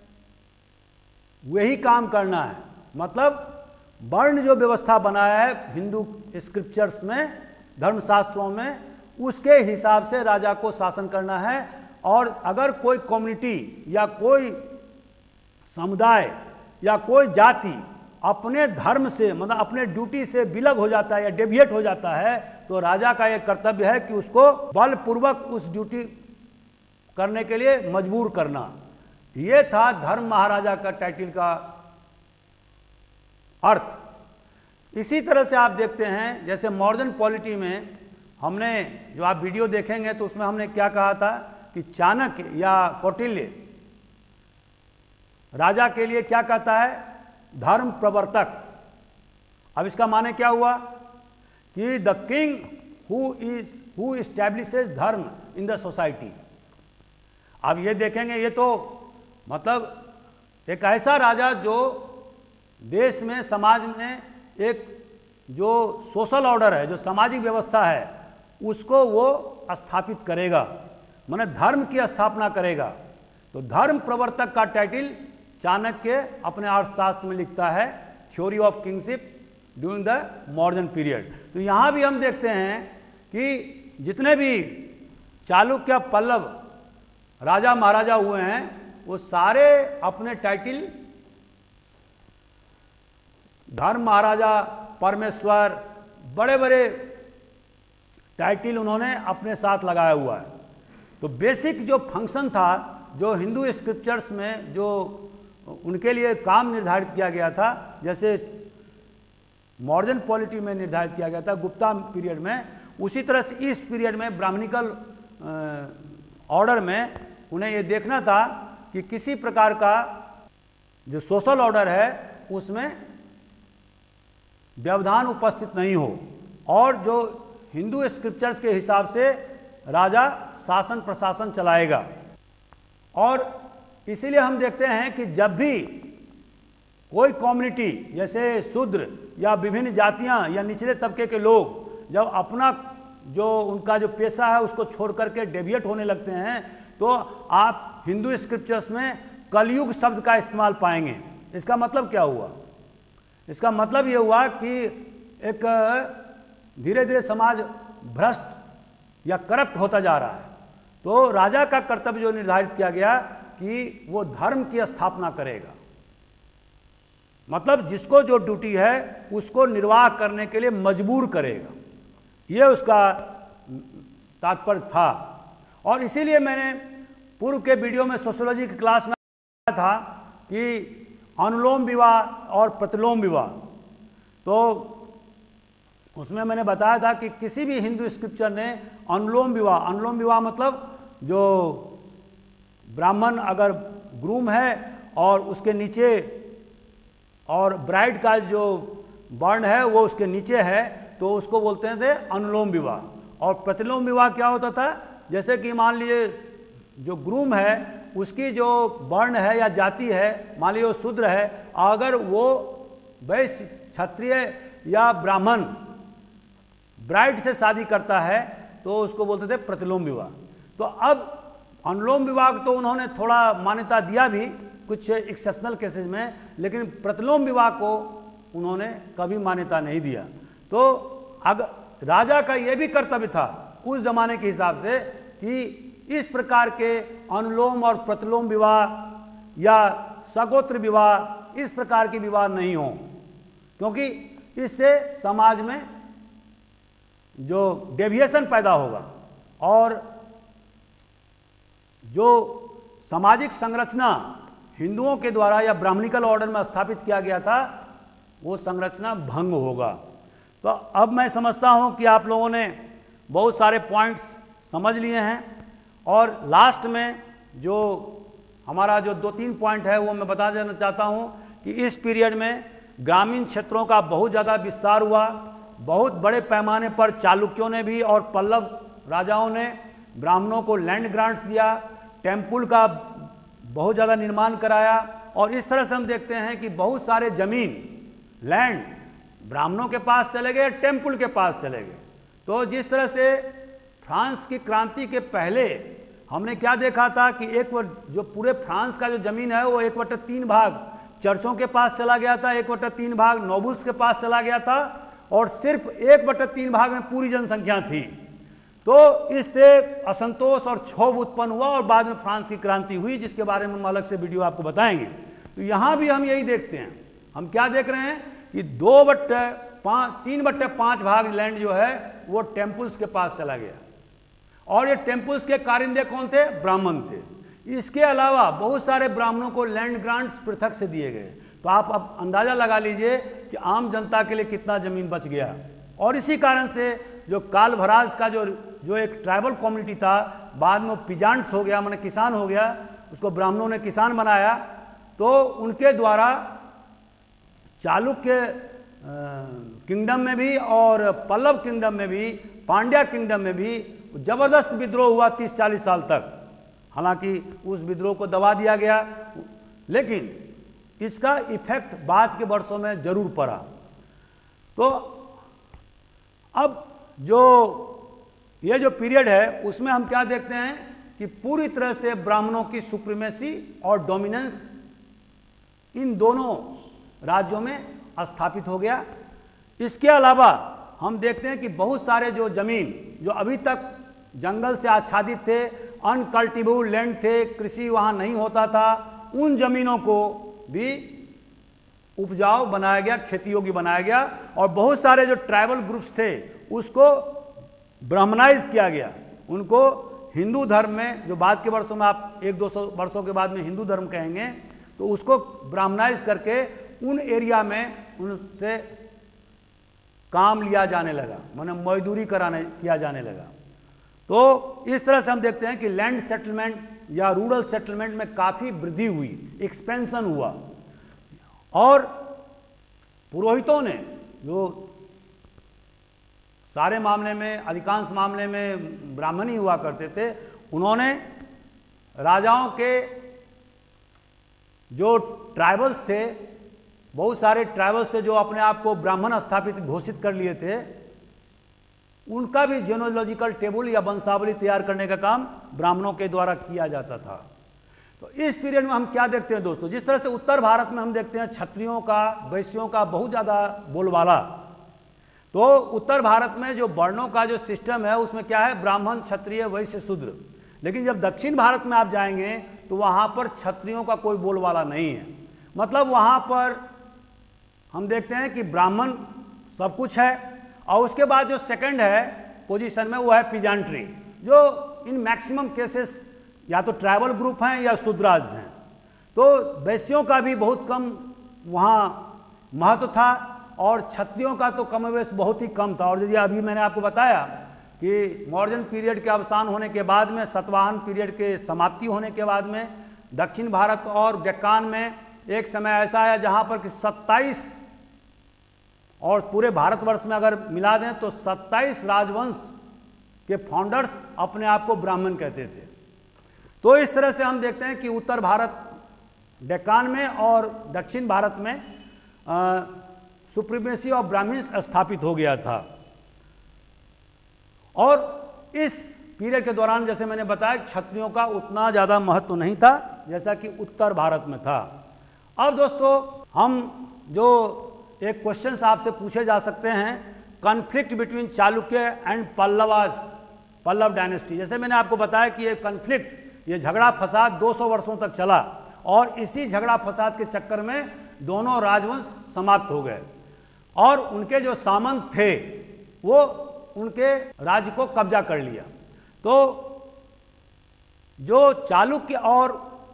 वही काम करना है। मतलब वर्ण जो व्यवस्था बनाया है हिंदू स्क्रिप्चर्स में, धर्मशास्त्रों में, उसके हिसाब से राजा को शासन करना है। और अगर कोई कम्युनिटी या कोई समुदाय या कोई जाति अपने धर्म से, मतलब अपने ड्यूटी से विलग हो जाता है या डेविएट हो जाता है, तो राजा का यह कर्तव्य है कि उसको बलपूर्वक उस ड्यूटी करने के लिए मजबूर करना। ये था धर्म महाराजा का टाइटल का अर्थ। इसी तरह से आप देखते हैं जैसे मॉडर्न पॉलिटी में हमने जो आप वीडियो देखेंगे तो उसमें हमने क्या कहा था कि चाणक्य या कौटिल्य राजा के लिए क्या कहता है, धर्म प्रवर्तक। अब इसका माने क्या हुआ कि the king who is who establishes dharma in the society. अब ये देखेंगे, ये तो मतलब एक ऐसा राजा जो देश में, समाज में एक जो सोशल ऑर्डर है, जो सामाजिक व्यवस्था है, उसको वो स्थापित करेगा, माने धर्म की स्थापना करेगा। तो धर्म प्रवर्तक का टाइटल चाणक्य अपने अर्थशास्त्र में लिखता है, theory of kingship during the modern period. तो यहाँ भी हम देखते हैं कि जितने भी चालुक्य पल्लव राजा महाराजा हुए हैं वो सारे अपने टाइटल धर्म महाराजा, परमेश्वर, बड़े बड़े टाइटल उन्होंने अपने साथ लगाया हुआ है। तो बेसिक जो फंक्शन था, जो हिंदू स्क्रिप्चर्स में जो उनके लिए काम निर्धारित किया गया था, जैसे मॉडर्न पॉलिटी में निर्धारित किया गया था गुप्ता पीरियड में, उसी तरह से इस पीरियड में ब्राह्मणिकल ऑर्डर में उन्हें ये देखना था कि किसी प्रकार का जो सोशल ऑर्डर है उसमें व्यवधान उपस्थित नहीं हो, और जो हिंदू स्क्रिप्चर्स के हिसाब से राजा शासन प्रशासन चलाएगा। और इसीलिए हम देखते हैं कि जब भी कोई कम्युनिटी जैसे शूद्र या विभिन्न जातियां या निचले तबके के लोग जब अपना जो उनका जो पेशा है उसको छोड़ करके डेविएट होने लगते हैं, तो आप हिंदू स्क्रिप्चर्स में कलयुग शब्द का इस्तेमाल पाएंगे। इसका मतलब क्या हुआ? इसका मतलब ये हुआ कि एक धीरे धीरे समाज भ्रष्ट या करप्ट होता जा रहा है। तो राजा का कर्तव्य जो निर्धारित किया गया कि वो धर्म की स्थापना करेगा, मतलब जिसको जो ड्यूटी है उसको निर्वाह करने के लिए मजबूर करेगा, ये उसका तात्पर्य था। और इसीलिए मैंने पूर्व के वीडियो में सोशियोलॉजी की क्लास में बताया था कि अनुलोम विवाह और प्रतिलोम विवाह, तो उसमें मैंने बताया था कि किसी भी हिंदू स्क्रिप्चर ने अनुलोम विवाह, अनुलोम विवाह मतलब जो ब्राह्मण अगर ग्रूम है और उसके नीचे और ब्राइड का जो वर्ण है वो उसके नीचे है, तो उसको बोलते थे अनुलोम विवाह। और प्रतिलोम विवाह क्या होता था, जैसे कि मान लीजिए जो ग्रूम है उसकी जो वर्ण है या जाति है, मान लीजिए वो शूद्र है, अगर वो वैश्य, क्षत्रिय या ब्राह्मण ब्राइड से शादी करता है तो उसको बोलते थे प्रतिलोम विवाह। तो अब अनुलोम विवाह तो उन्होंने थोड़ा मान्यता दिया भी कुछ एक्सेप्शनल केसेस में, लेकिन प्रतिलोम विवाह को उन्होंने कभी मान्यता नहीं दिया। तो अगर राजा का यह भी कर्तव्य था उस जमाने के हिसाब से कि इस प्रकार के अनुलोम और प्रतिलोम विवाह या सगोत्र विवाह, इस प्रकार के विवाह नहीं हो, क्योंकि इससे समाज में जो डेविएशन पैदा होगा और जो सामाजिक संरचना हिंदुओं के द्वारा या ब्राह्मणिकल ऑर्डर में स्थापित किया गया था वो संरचना भंग होगा। तो अब मैं समझता हूं कि आप लोगों ने बहुत सारे पॉइंट्स समझ लिए हैं, और लास्ट में जो हमारा जो दो तीन पॉइंट है वो मैं बता देना चाहता हूं कि इस पीरियड में ग्रामीण क्षेत्रों का बहुत ज़्यादा विस्तार हुआ। बहुत बड़े पैमाने पर चालुक्यों ने भी और पल्लव राजाओं ने ब्राह्मणों को लैंड ग्रांट्स दिया, टेम्पल का बहुत ज़्यादा निर्माण कराया, और इस तरह से हम देखते हैं कि बहुत सारे जमीन लैंड ब्राह्मणों के पास चले गए, टेम्पल के पास चले गए। तो जिस तरह से फ्रांस की क्रांति के पहले हमने क्या देखा था कि एक जो पूरे फ्रांस का जो जमीन है वो एक बटा तीन भाग चर्चों के पास चला गया था, एक बटा तीन भाग नोबल्स के पास चला गया था, और सिर्फ एक बटा तीन भाग में पूरी जनसंख्या थी। तो इससे असंतोष और क्षोभ उत्पन्न हुआ और बाद में फ्रांस की क्रांति हुई, जिसके बारे में हम अलग से वीडियो आपको बताएंगे। तो यहाँ भी हम यही देखते हैं, हम क्या देख रहे हैं कि दो बट्टे पाँच तीन बट्टे पाँच भाग लैंड जो है वो टेम्पल्स के पास चला गया, और ये टेम्पल्स के कारिंदे कौन थे? ब्राह्मण थे। इसके अलावा बहुत सारे ब्राह्मणों को लैंड ग्रांट्स पृथक से दिए गए। तो आप अब अंदाज़ा लगा लीजिए कि आम जनता के लिए कितना ज़मीन बच गया। और इसी कारण से जो कालभराज का जो जो एक ट्राइबल कम्युनिटी था, बाद में पिजांट्स हो गया, माने किसान हो गया, उसको ब्राह्मणों ने किसान बनाया। तो उनके द्वारा चालुक्य किंगडम में भी और पल्लव किंगडम में भी, पांड्या किंगडम में भी जबरदस्त विद्रोह हुआ तीस चालीस साल तक। हालांकि उस विद्रोह को दबा दिया गया, लेकिन इसका इफेक्ट बाद के वर्षों में जरूर पड़ा। तो अब जो ये जो पीरियड है उसमें हम क्या देखते हैं कि पूरी तरह से ब्राह्मणों की सुप्रीमेसी और डोमिनेंस इन दोनों राज्यों में स्थापित हो गया। इसके अलावा हम देखते हैं कि बहुत सारे जो जमीन जो अभी तक जंगल से आच्छादित थे, अनकल्टिवेबल लैंड थे, कृषि वहाँ नहीं होता था, उन जमीनों को भी उपजाऊ बनाया गया, खेती योग्य बनाया गया। और बहुत सारे जो ट्राइबल ग्रुप्स थे उसको ब्राह्मणाइज किया गया, उनको हिंदू धर्म में, जो बाद के वर्षों में आप एक दो सौ वर्षों के बाद में हिंदू धर्म कहेंगे, तो उसको ब्राह्मणाइज करके उन एरिया में उनसे काम लिया जाने लगा, माने मजदूरी कराने किया जाने लगा। तो इस तरह से हम देखते हैं कि लैंड सेटलमेंट या रूरल सेटलमेंट में काफ़ी वृद्धि हुई, एक्सपेंशन हुआ। और पुरोहितों ने, जो सारे मामले में, अधिकांश मामले में ब्राह्मण ही हुआ करते थे, उन्होंने राजाओं के जो ट्राइबल्स थे, बहुत सारे ट्राइबल्स थे जो अपने आप को ब्राह्मण स्थापित घोषित कर लिए थे, उनका भी जेनोलॉजिकल टेबल या वंशावली तैयार करने का काम ब्राह्मणों के द्वारा किया जाता था। तो इस पीरियड में हम क्या देखते हैं दोस्तों, जिस तरह से उत्तर भारत में हम देखते हैं क्षत्रियों का, वैश्यों का बहुत ज़्यादा बोलबाला, तो उत्तर भारत में जो वर्णों का जो सिस्टम है उसमें क्या है, ब्राह्मण, क्षत्रिय, वैश्य, शूद्र। लेकिन जब दक्षिण भारत में आप जाएंगे तो वहाँ पर क्षत्रियों का कोई बोलबाला नहीं है। मतलब वहाँ पर हम देखते हैं कि ब्राह्मण सब कुछ है, और उसके बाद जो सेकंड है पोजीशन में वो है पिजांट्री, जो इन मैक्सिमम केसेस या तो ट्राइबल ग्रुप हैं या शूद्राज हैं। तो वैश्यों का भी बहुत कम वहाँ महत्व था, और क्षत्रियों का तो कमोवेश बहुत ही कम था। और यदि अभी मैंने आपको बताया कि मॉडर्न पीरियड के अवसान होने के बाद में, सतवाहन पीरियड के समाप्ति होने के बाद में, दक्षिण भारत और डेक्कान में एक समय ऐसा है जहाँ पर कि सत्ताईस, और पूरे भारतवर्ष में अगर मिला दें तो सत्ताईस राजवंश के फाउंडर्स अपने आप को ब्राह्मण कहते थे। तो इस तरह से हम देखते हैं कि उत्तर भारत, डेक्कान में और दक्षिण भारत में सुप्रीमेसी ऑफ ब्राह्मण्स स्थापित हो गया था। और इस पीरियड के दौरान जैसे मैंने बताया क्षत्रियों का उतना ज़्यादा महत्व नहीं था जैसा कि उत्तर भारत में था। अब दोस्तों हम जो एक क्वेश्चन आपसे पूछे जा सकते हैं, conflict between Chalukya and Pallavas, Pallava dynasty. जैसे मैंने आपको बताया कि ये कॉन्फ्लिक्ट, ये झगड़ा फसाद दो सौ वर्षों तक चला, और इसी झगड़ा फसाद के चक्कर में दोनों राजवंश समाप्त हो गए, और उनके जो सामंत थे वो उनके राज्य को कब्जा कर लिया। तो जो चालुक्य और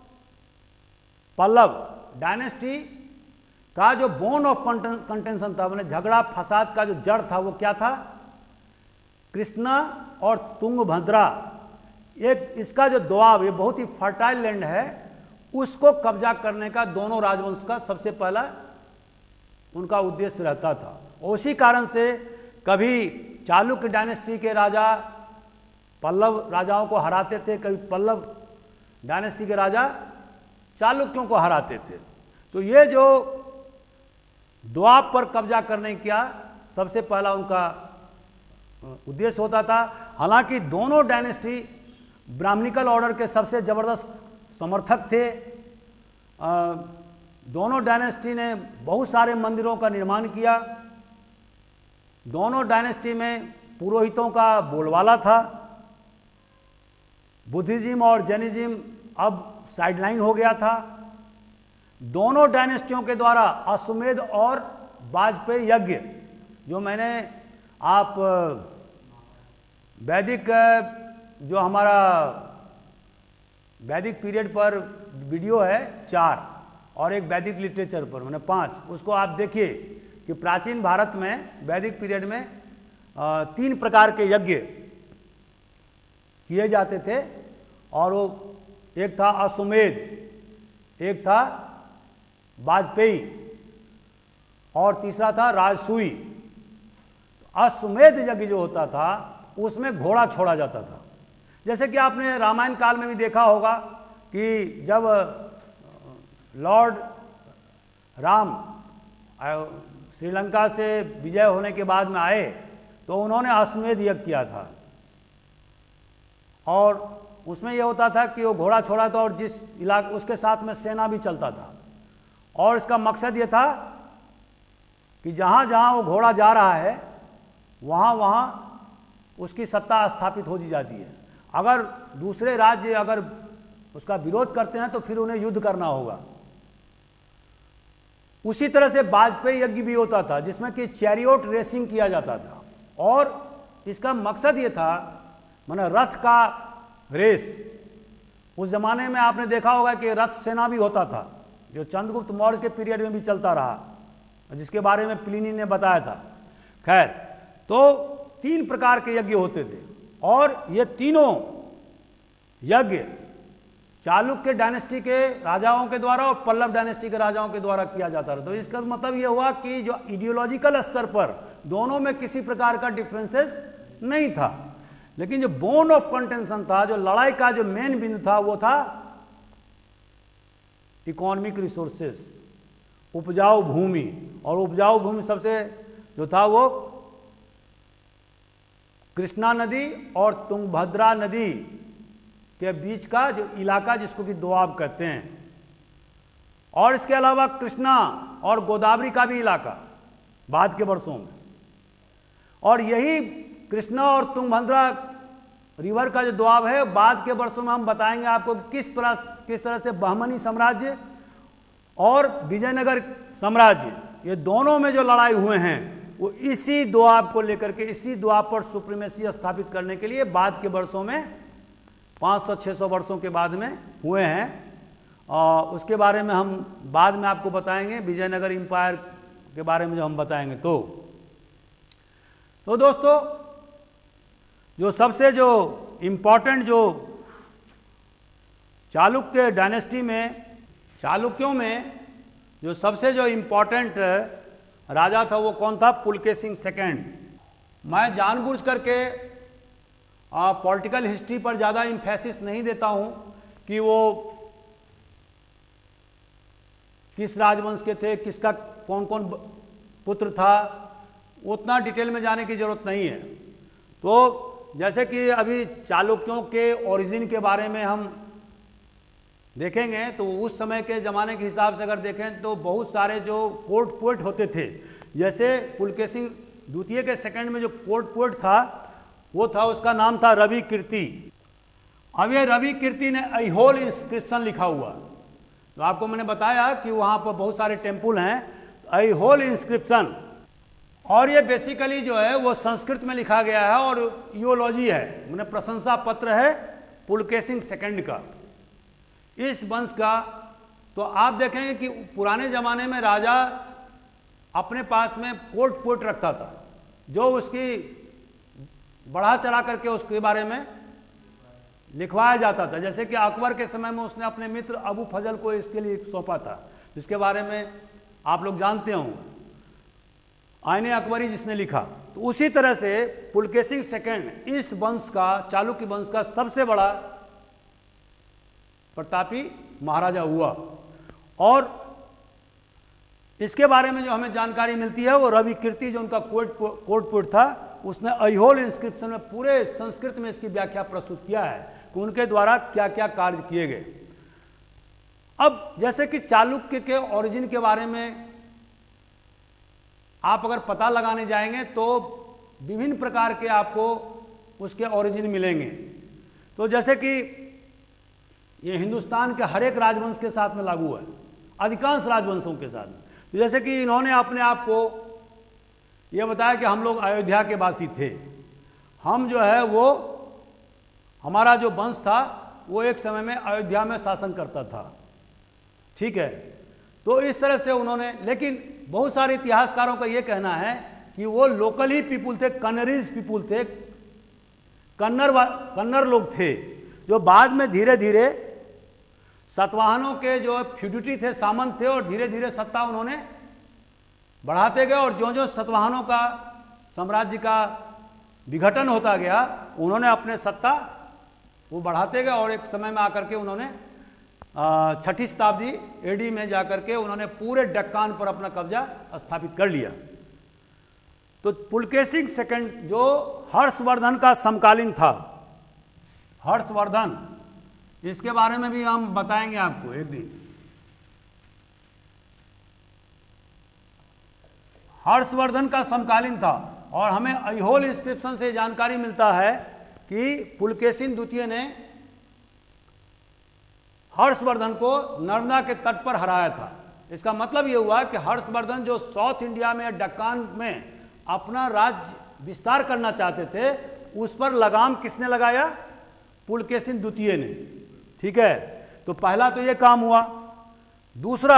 पल्लव डायनेस्टी का जो बोन ऑफ कंटेंशन था, मैंने झगड़ा फसाद का जो जड़ था वो क्या था, कृष्णा और तुंगभद्रा, एक इसका जो दोआब, ये बहुत ही फर्टाइल लैंड है, उसको कब्जा करने का दोनों राजवंश का सबसे पहला उनका उद्देश्य रहता था। उसी कारण से कभी चालुक्य डायनेस्टी के राजा पल्लव राजाओं को हराते थे, कभी पल्लव डायनेस्टी के राजा चालुक्यों को हराते थे। तो ये जो द्वाब पर कब्जा करने का सबसे पहला उनका उद्देश्य होता था। हालांकि दोनों डायनेस्टी ब्राह्मणिकल ऑर्डर के सबसे ज़बरदस्त समर्थक थे। आ, दोनों डायनेस्टी ने बहुत सारे मंदिरों का निर्माण किया। दोनों डायनेस्टी में पुरोहितों का बोलबाला था। बुद्धिज्म और जैनिज्म अब साइडलाइन हो गया था। दोनों डायनेस्टियों के द्वारा अश्वमेध और वाजपेयी यज्ञ, जो मैंने आप वैदिक जो हमारा वैदिक पीरियड पर वीडियो है चार, और एक वैदिक लिटरेचर पर मैंने पाँच, उसको आप देखिए कि प्राचीन भारत में वैदिक पीरियड में तीन प्रकार के यज्ञ किए जाते थे, और वो एक था अश्वमेध, एक था वाजपेयी और तीसरा था राजसूय। अश्वमेध यज्ञ जो होता था उसमें घोड़ा छोड़ा जाता था। जैसे कि आपने रामायण काल में भी देखा होगा कि जब लॉर्ड राम श्रीलंका से विजय होने के बाद में आए तो उन्होंने अश्वमेध यज्ञ किया था, और उसमें यह होता था कि वो घोड़ा छोड़ा था और जिस इलाके उसके साथ में सेना भी चलता था, और इसका मकसद ये था कि जहाँ जहाँ वो घोड़ा जा रहा है वहाँ वहाँ उसकी सत्ता स्थापित हो दी जाती है। अगर दूसरे राज्य अगर उसका विरोध करते हैं तो फिर उन्हें युद्ध करना होगा। उसी तरह से वाजपेयी यज्ञ भी होता था जिसमें कि चैरियोट रेसिंग किया जाता था, और इसका मकसद ये था माने रथ का रेस। उस जमाने में आपने देखा होगा कि रथ सेना भी होता था जो चंद्रगुप्त मौर्य के पीरियड में भी चलता रहा, जिसके बारे में प्लिनी ने बताया था। खैर, तो तीन प्रकार के यज्ञ होते थे, और ये तीनों यज्ञ चालुक्य डायनेस्टी के राजाओं के द्वारा और पल्लव डायनेस्टी के राजाओं के द्वारा किया जाता रहा। तो इसका मतलब ये हुआ कि जो आइडियोलॉजिकल स्तर पर दोनों में किसी प्रकार का डिफरेंसेस नहीं था, लेकिन जो बोन ऑफ कंटेंशन था, जो लड़ाई का जो मेन बिंदु था, वो था इकोनॉमिक रिसोर्सेस, उपजाऊ भूमि। और उपजाऊ भूमि सबसे जो था वो कृष्णा नदी और तुंगभद्रा नदी के बीच का जो इलाका जिसको कि दोआब कहते हैं, और इसके अलावा कृष्णा और गोदावरी का भी इलाका बाद के वर्षों में। और यही कृष्णा और तुंगभद्रा रिवर का जो दोआब है, बाद के वर्षों में हम बताएंगे आपको किस तरह किस तरह से बहमनी साम्राज्य और विजयनगर साम्राज्य, ये दोनों में जो लड़ाई हुए हैं वो इसी दोआब को लेकर के, इसी दोआब पर सुप्रीमेसी स्थापित करने के लिए बाद के वर्षों में पाँच सौ छह सौ वर्षों के बाद में हुए हैं। और उसके बारे में हम बाद में आपको बताएंगे, विजयनगर एम्पायर के बारे में जो हम बताएंगे। तो तो दोस्तों, जो सबसे जो इम्पोर्टेंट जो चालुक्य डायनेस्टी में, चालुक्यों में जो सबसे जो इम्पोर्टेंट राजा था वो कौन था? पुलकेशिन सेकेंड। मैं जानबूझ करके पॉलिटिकल हिस्ट्री पर ज़्यादा इम्फेसिस नहीं देता हूँ कि वो किस राजवंश के थे, किसका कौन कौन पुत्र था, उतना डिटेल में जाने की ज़रूरत नहीं है। तो जैसे कि अभी चालुक्यों के ओरिजिन के बारे में हम देखेंगे तो उस समय के ज़माने के हिसाब से अगर देखें तो बहुत सारे जो कोर्ट पोएट होते थे, जैसे पुलकेशिन द्वितीय के सेकंड में जो कोर्ट पोएट था वो था, उसका नाम था रवि कीर्ति। अब ये रवि कीर्ति ने ऐहोल इंस्क्रिप्शन लिखा हुआ, तो आपको मैंने बताया कि वहाँ पर बहुत सारे टेम्पल हैं, ऐहोल इंस्क्रिप्शन। और ये बेसिकली जो है वो संस्कृत में लिखा गया है और यूलॉजी है, मैंने प्रशंसा पत्र है पुलकेशिन सेकंड का, इस वंश का। तो आप देखेंगे कि पुराने ज़माने में राजा अपने पास में कोर्ट पोएट रखता था जो उसकी बढ़ा चढ़ा करके उसके बारे में लिखवाया जाता था। जैसे कि अकबर के समय में उसने अपने मित्र अबू फजल को इसके लिए सौंपा था, जिसके बारे में आप लोग जानते हों, आईने अकबरी जिसने लिखा। तो उसी तरह से पुलकेशिन सेकंड इस वंश का, चालुक्य वंश का सबसे बड़ा प्रतापी महाराजा हुआ। और इसके बारे में जो हमें जानकारी मिलती है वो रवि कीर्ति जो उनका कोर्ट कोर्ट पोएट था, उसने ऐहोल इंस्क्रिप्शन में पूरे संस्कृत में इसकी व्याख्या प्रस्तुत किया है कि उनके द्वारा क्या क्या कार्य किए गए। अब जैसे कि चालुक्य के ओरिजिन के बारे में आप अगर पता लगाने जाएंगे तो विभिन्न प्रकार के आपको उसके ओरिजिन मिलेंगे। तो जैसे कि ये हिंदुस्तान के हर एक राजवंश के साथ में लागू है, अधिकांश राजवंशों के साथ में। तो जैसे कि इन्होंने अपने आप को ये बताया कि हम लोग अयोध्या के वासी थे, हम जो है वो हमारा जो वंश था वो एक समय में अयोध्या में शासन करता था, ठीक है। तो इस तरह से उन्होंने, लेकिन बहुत सारे इतिहासकारों का ये कहना है कि वो लोकल ही पीपुल थे, कन्नरीज पीपुल थे, कन्नर कन्नर लोग थे, जो बाद में धीरे धीरे सतवाहनों के जो फ्यूडिटी थे, सामंत थे, और धीरे धीरे सत्ता उन्होंने बढ़ाते गए। और जो जो सतवाहनों का साम्राज्य का विघटन होता गया, उन्होंने अपने सत्ता वो बढ़ाते गए, और एक समय में आकर के उन्होंने छठी शताब्दी एडी में जाकर के उन्होंने पूरे डेक्कान पर अपना कब्जा स्थापित कर लिया। तो पुलकेशिन सेकंड जो हर्षवर्धन का समकालीन था, हर्षवर्धन, इसके बारे में भी हम बताएंगे आपको एक दिन। हर्षवर्धन का समकालीन था, और हमें ऐहोल इंस्क्रिप्शन से जानकारी मिलता है कि पुलकेशिन द्वितीय ने हर्षवर्धन को नर्मदा के तट पर हराया था। इसका मतलब ये हुआ कि हर्षवर्धन जो साउथ इंडिया में, डेक्कान में अपना राज्य विस्तार करना चाहते थे, उस पर लगाम किसने लगाया? पुलकेशिन द्वितीय ने। ठीक है, तो पहला तो ये काम हुआ। दूसरा,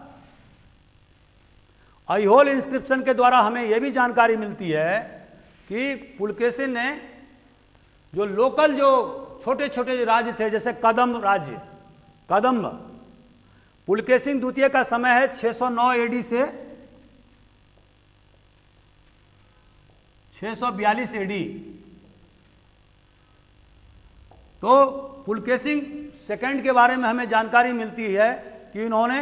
ऐहोल इंस्क्रिप्शन के द्वारा हमें यह भी जानकारी मिलती है कि पुलकेशिन ने जो लोकल जो छोटे छोटे राज्य थे, जैसे कदम्ब राज्य, कदम्ब, पुलकेशिन द्वितीय का समय है छह सौ नौ एडी से छह सौ बयालीस एडी। तो पुलकेशिन सेकंड के बारे में हमें जानकारी मिलती है कि इन्होंने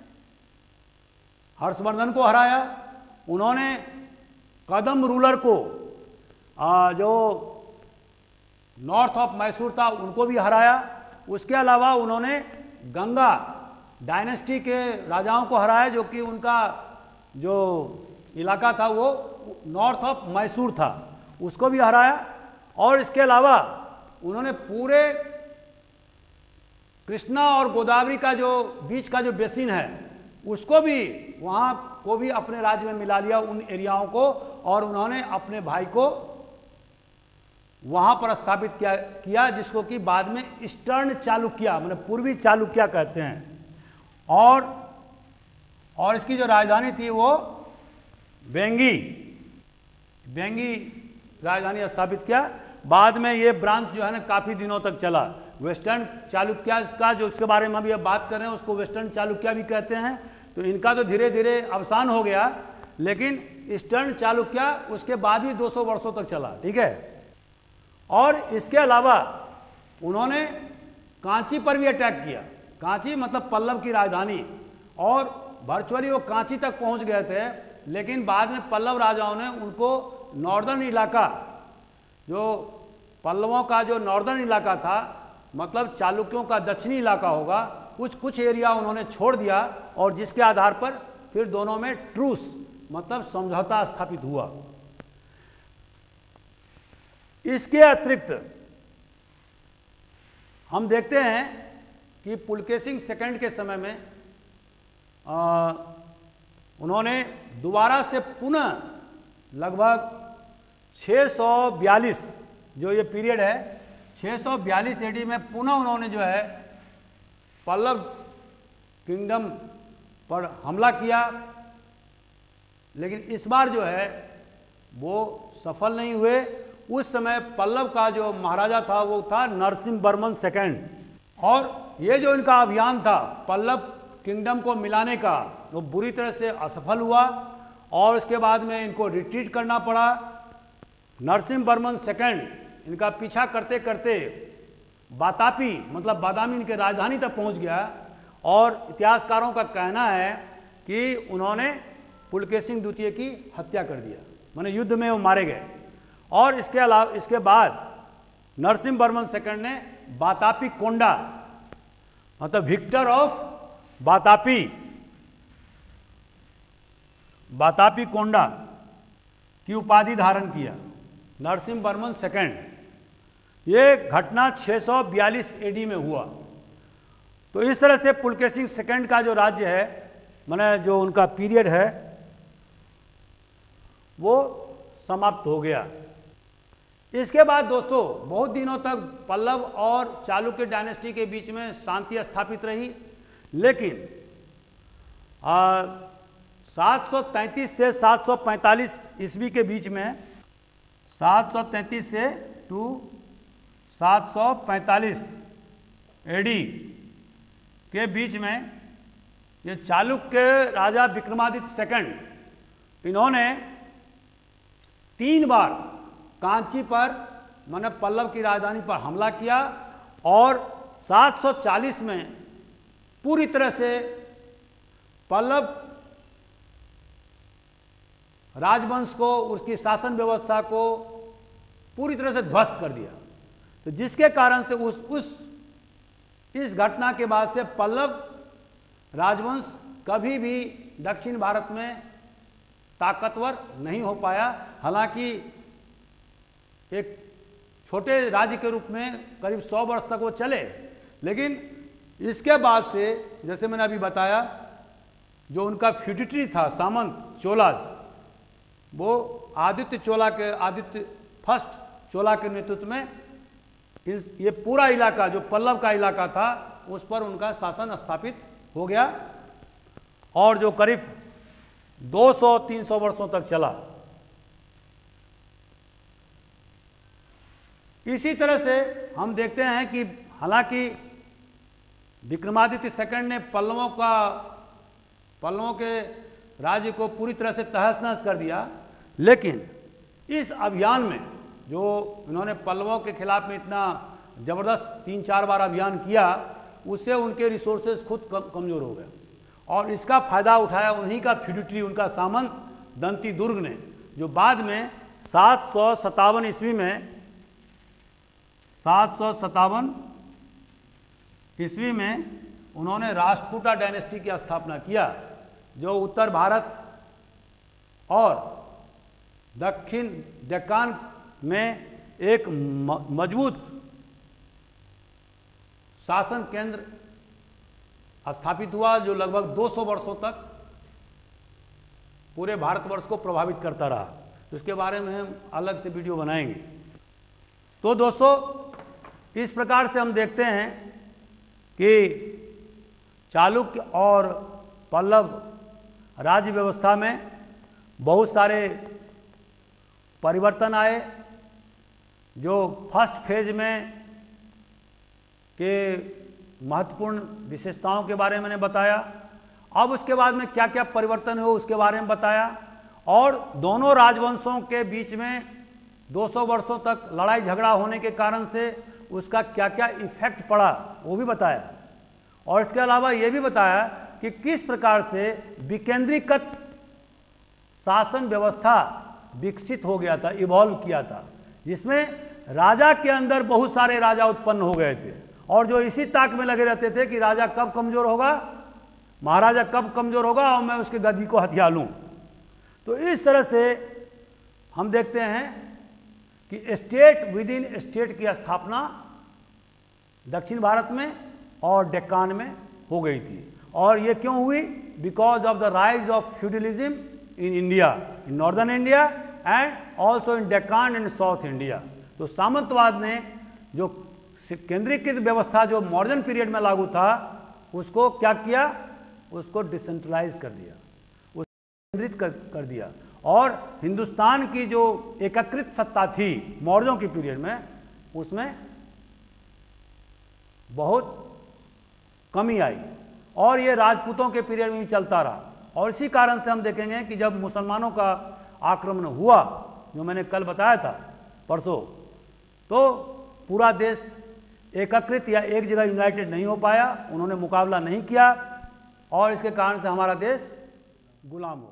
हर्षवर्धन को हराया, उन्होंने कदम्ब रूलर को, आ, जो नॉर्थ ऑफ मैसूर था, उनको भी हराया। उसके अलावा उन्होंने गंगा डायनेस्टी के राजाओं को हराया, जो कि उनका जो इलाका था वो नॉर्थ ऑफ मैसूर था, उसको भी हराया। और इसके अलावा उन्होंने पूरे कृष्णा और गोदावरी का जो बीच का जो बेसिन है, उसको भी, वहाँ को भी अपने राज्य में मिला लिया, उन एरियाओं को, और उन्होंने अपने भाई को वहाँ पर स्थापित किया किया जिसको कि बाद में ईस्टर्न चालुक्य, मतलब पूर्वी चालुक्य कहते हैं। और और इसकी जो राजधानी थी वो बेंगी बेंगी राजधानी स्थापित किया। बाद में ये ब्रांच जो है ना काफ़ी दिनों तक चला। वेस्टर्न चालुक्य का जो इसके बारे में अभी अब बात कर रहे हैं, उसको वेस्टर्न चालुक्य भी कहते हैं। तो इनका तो धीरे धीरे अवसान हो गया, लेकिन ईस्टर्न चालुक्य उसके बाद ही दो सौ वर्षों तक चला। ठीक है, और इसके अलावा उन्होंने कांची पर भी अटैक किया। कांची मतलब पल्लव की राजधानी, और वर्चुअली वो कांची तक पहुंच गए थे, लेकिन बाद में पल्लव राजाओं ने उनको नॉर्दर्न इलाका, जो पल्लवों का जो नॉर्दर्न इलाका था, मतलब चालुक्यों का दक्षिणी इलाका होगा, कुछ कुछ एरिया उन्होंने छोड़ दिया, और जिसके आधार पर फिर दोनों में ट्रूस मतलब समझौता स्थापित हुआ। इसके अतिरिक्त हम देखते हैं कि पुलकेशिन सेकंड के समय में आ, उन्होंने दोबारा से पुनः लगभग छह सौ बयालीस, जो ये पीरियड है, छह सौ बयालीस एडी में पुनः उन्होंने जो है पल्लव किंगडम पर हमला किया, लेकिन इस बार जो है वो सफल नहीं हुए। उस समय पल्लव का जो महाराजा था वो था नरसिंहवर्मन सेकंड, और ये जो इनका अभियान था पल्लव किंगडम को मिलाने का, वो बुरी तरह से असफल हुआ, और उसके बाद में इनको रिट्रीट करना पड़ा। नरसिंहवर्मन सेकंड इनका पीछा करते करते बातापी मतलब बादामी इनके राजधानी तक पहुंच गया, और इतिहासकारों का कहना है कि उन्होंने पुलकेशिन द्वितीय की हत्या कर दिया, माने युद्ध में वो मारे गए। और इसके अलावा इसके बाद नरसिंहवर्मन सेकंड ने बातापी कोंडा मतलब विक्टर ऑफ बातापी बातापी कोंडा की उपाधि धारण किया। नरसिंहवर्मन सेकंड, ये घटना छह सौ बयालीस एडी में हुआ। तो इस तरह से पुलकेशिन सेकंड का जो राज्य है, माने जो उनका पीरियड है, वो समाप्त हो गया। इसके बाद दोस्तों बहुत दिनों तक पल्लव और चालुक्य डायनेस्टी के बीच में शांति स्थापित रही, लेकिन आ, सात सौ तैंतीस से सात सौ पैंतालीस ईस्वी के बीच में, सात सौ तैंतीस से टू सात सौ पैंतालीस एडी के बीच में ये चालुक्य राजा विक्रमादित्य सेकंड, इन्होंने तीन बार कांची पर, माने पल्लव की राजधानी पर हमला किया और सात सौ चालीस में पूरी तरह से पल्लव राजवंश को, उसकी शासन व्यवस्था को पूरी तरह से ध्वस्त कर दिया। तो जिसके कारण से उस उस इस घटना के बाद से पल्लव राजवंश कभी भी दक्षिण भारत में ताकतवर नहीं हो पाया। हालांकि एक छोटे राज्य के रूप में करीब सौ वर्ष तक वो चले, लेकिन इसके बाद से जैसे मैंने अभी बताया, जो उनका फ्यूडिटरी था सामंत चोलास, वो आदित्य चोला के आदित्य फर्स्ट चोला के नेतृत्व में इस ये पूरा इलाका जो पल्लव का इलाका था उस पर उनका शासन स्थापित हो गया और जो करीब दो सौ तीन सौ वर्षों तक चला। इसी तरह से हम देखते हैं कि हालांकि विक्रमादित्य सेकंड ने पल्लवों का पल्लवों के राज्य को पूरी तरह से तहस नहस कर दिया, लेकिन इस अभियान में जो इन्होंने पल्लवों के खिलाफ में इतना ज़बरदस्त तीन चार बार अभियान किया, उससे उनके रिसोर्सेज खुद कम, कमज़ोर हो गए और इसका फ़ायदा उठाया उन्हीं का फ्यूडिटरी, उनका सामंत दंती दुर्ग ने, जो बाद में सात सौ सत्तावन ईस्वी में सात सौ सत्तावन ईस्वी में उन्होंने राष्ट्रकूटा डायनेस्टी की स्थापना किया, जो उत्तर भारत और दक्षिण डेक्कान में एक मजबूत शासन केंद्र स्थापित हुआ, जो लगभग दो सौ वर्षों तक पूरे भारतवर्ष को प्रभावित करता रहा। उसके बारे में हम अलग से वीडियो बनाएंगे। तो दोस्तों, इस प्रकार से हम देखते हैं कि चालुक्य और पल्लव राज्य व्यवस्था में बहुत सारे परिवर्तन आए। जो फर्स्ट फेज में के महत्वपूर्ण विशेषताओं के बारे में मैंने बताया, अब उसके बाद में क्या क्या परिवर्तन हुए उसके बारे में बताया, और दोनों राजवंशों के बीच में दो सौ वर्षों तक लड़ाई झगड़ा होने के कारण से उसका क्या क्या इफेक्ट पड़ा वो भी बताया, और इसके अलावा ये भी बताया कि किस प्रकार से विकेंद्रीकृत शासन व्यवस्था विकसित हो गया था, इवॉल्व किया था, जिसमें राजा के अंदर बहुत सारे राजा उत्पन्न हो गए थे और जो इसी ताक में लगे रहते थे कि राजा कब कमज़ोर होगा, महाराजा कब कमज़ोर होगा और मैं उसके गद्दी को हथिया लूँ। तो इस तरह से हम देखते हैं कि स्टेट विद इन स्टेट की स्थापना दक्षिण भारत में और डेक्कान में हो गई थी। और ये क्यों हुई? Because of the rise of feudalism in India, in northern India and also in Deccan and south India. तो सामंतवाद ने जो केंद्रीकृत व्यवस्था जो मॉडर्न पीरियड में लागू था उसको क्या किया? उसको डिसेंट्रलाइज कर दिया, उसको केंद्रित कर, कर दिया, और हिंदुस्तान की जो एकीकृत सत्ता थी मौर्यों की पीरियड में उसमें बहुत कमी आई और ये राजपूतों के पीरियड में भी चलता रहा। और इसी कारण से हम देखेंगे कि जब मुसलमानों का आक्रमण हुआ, जो मैंने कल बताया था परसों, तो पूरा देश एकीकृत या एक जगह यूनाइटेड नहीं हो पाया, उन्होंने मुकाबला नहीं किया और इसके कारण से हमारा देश गुलाम हो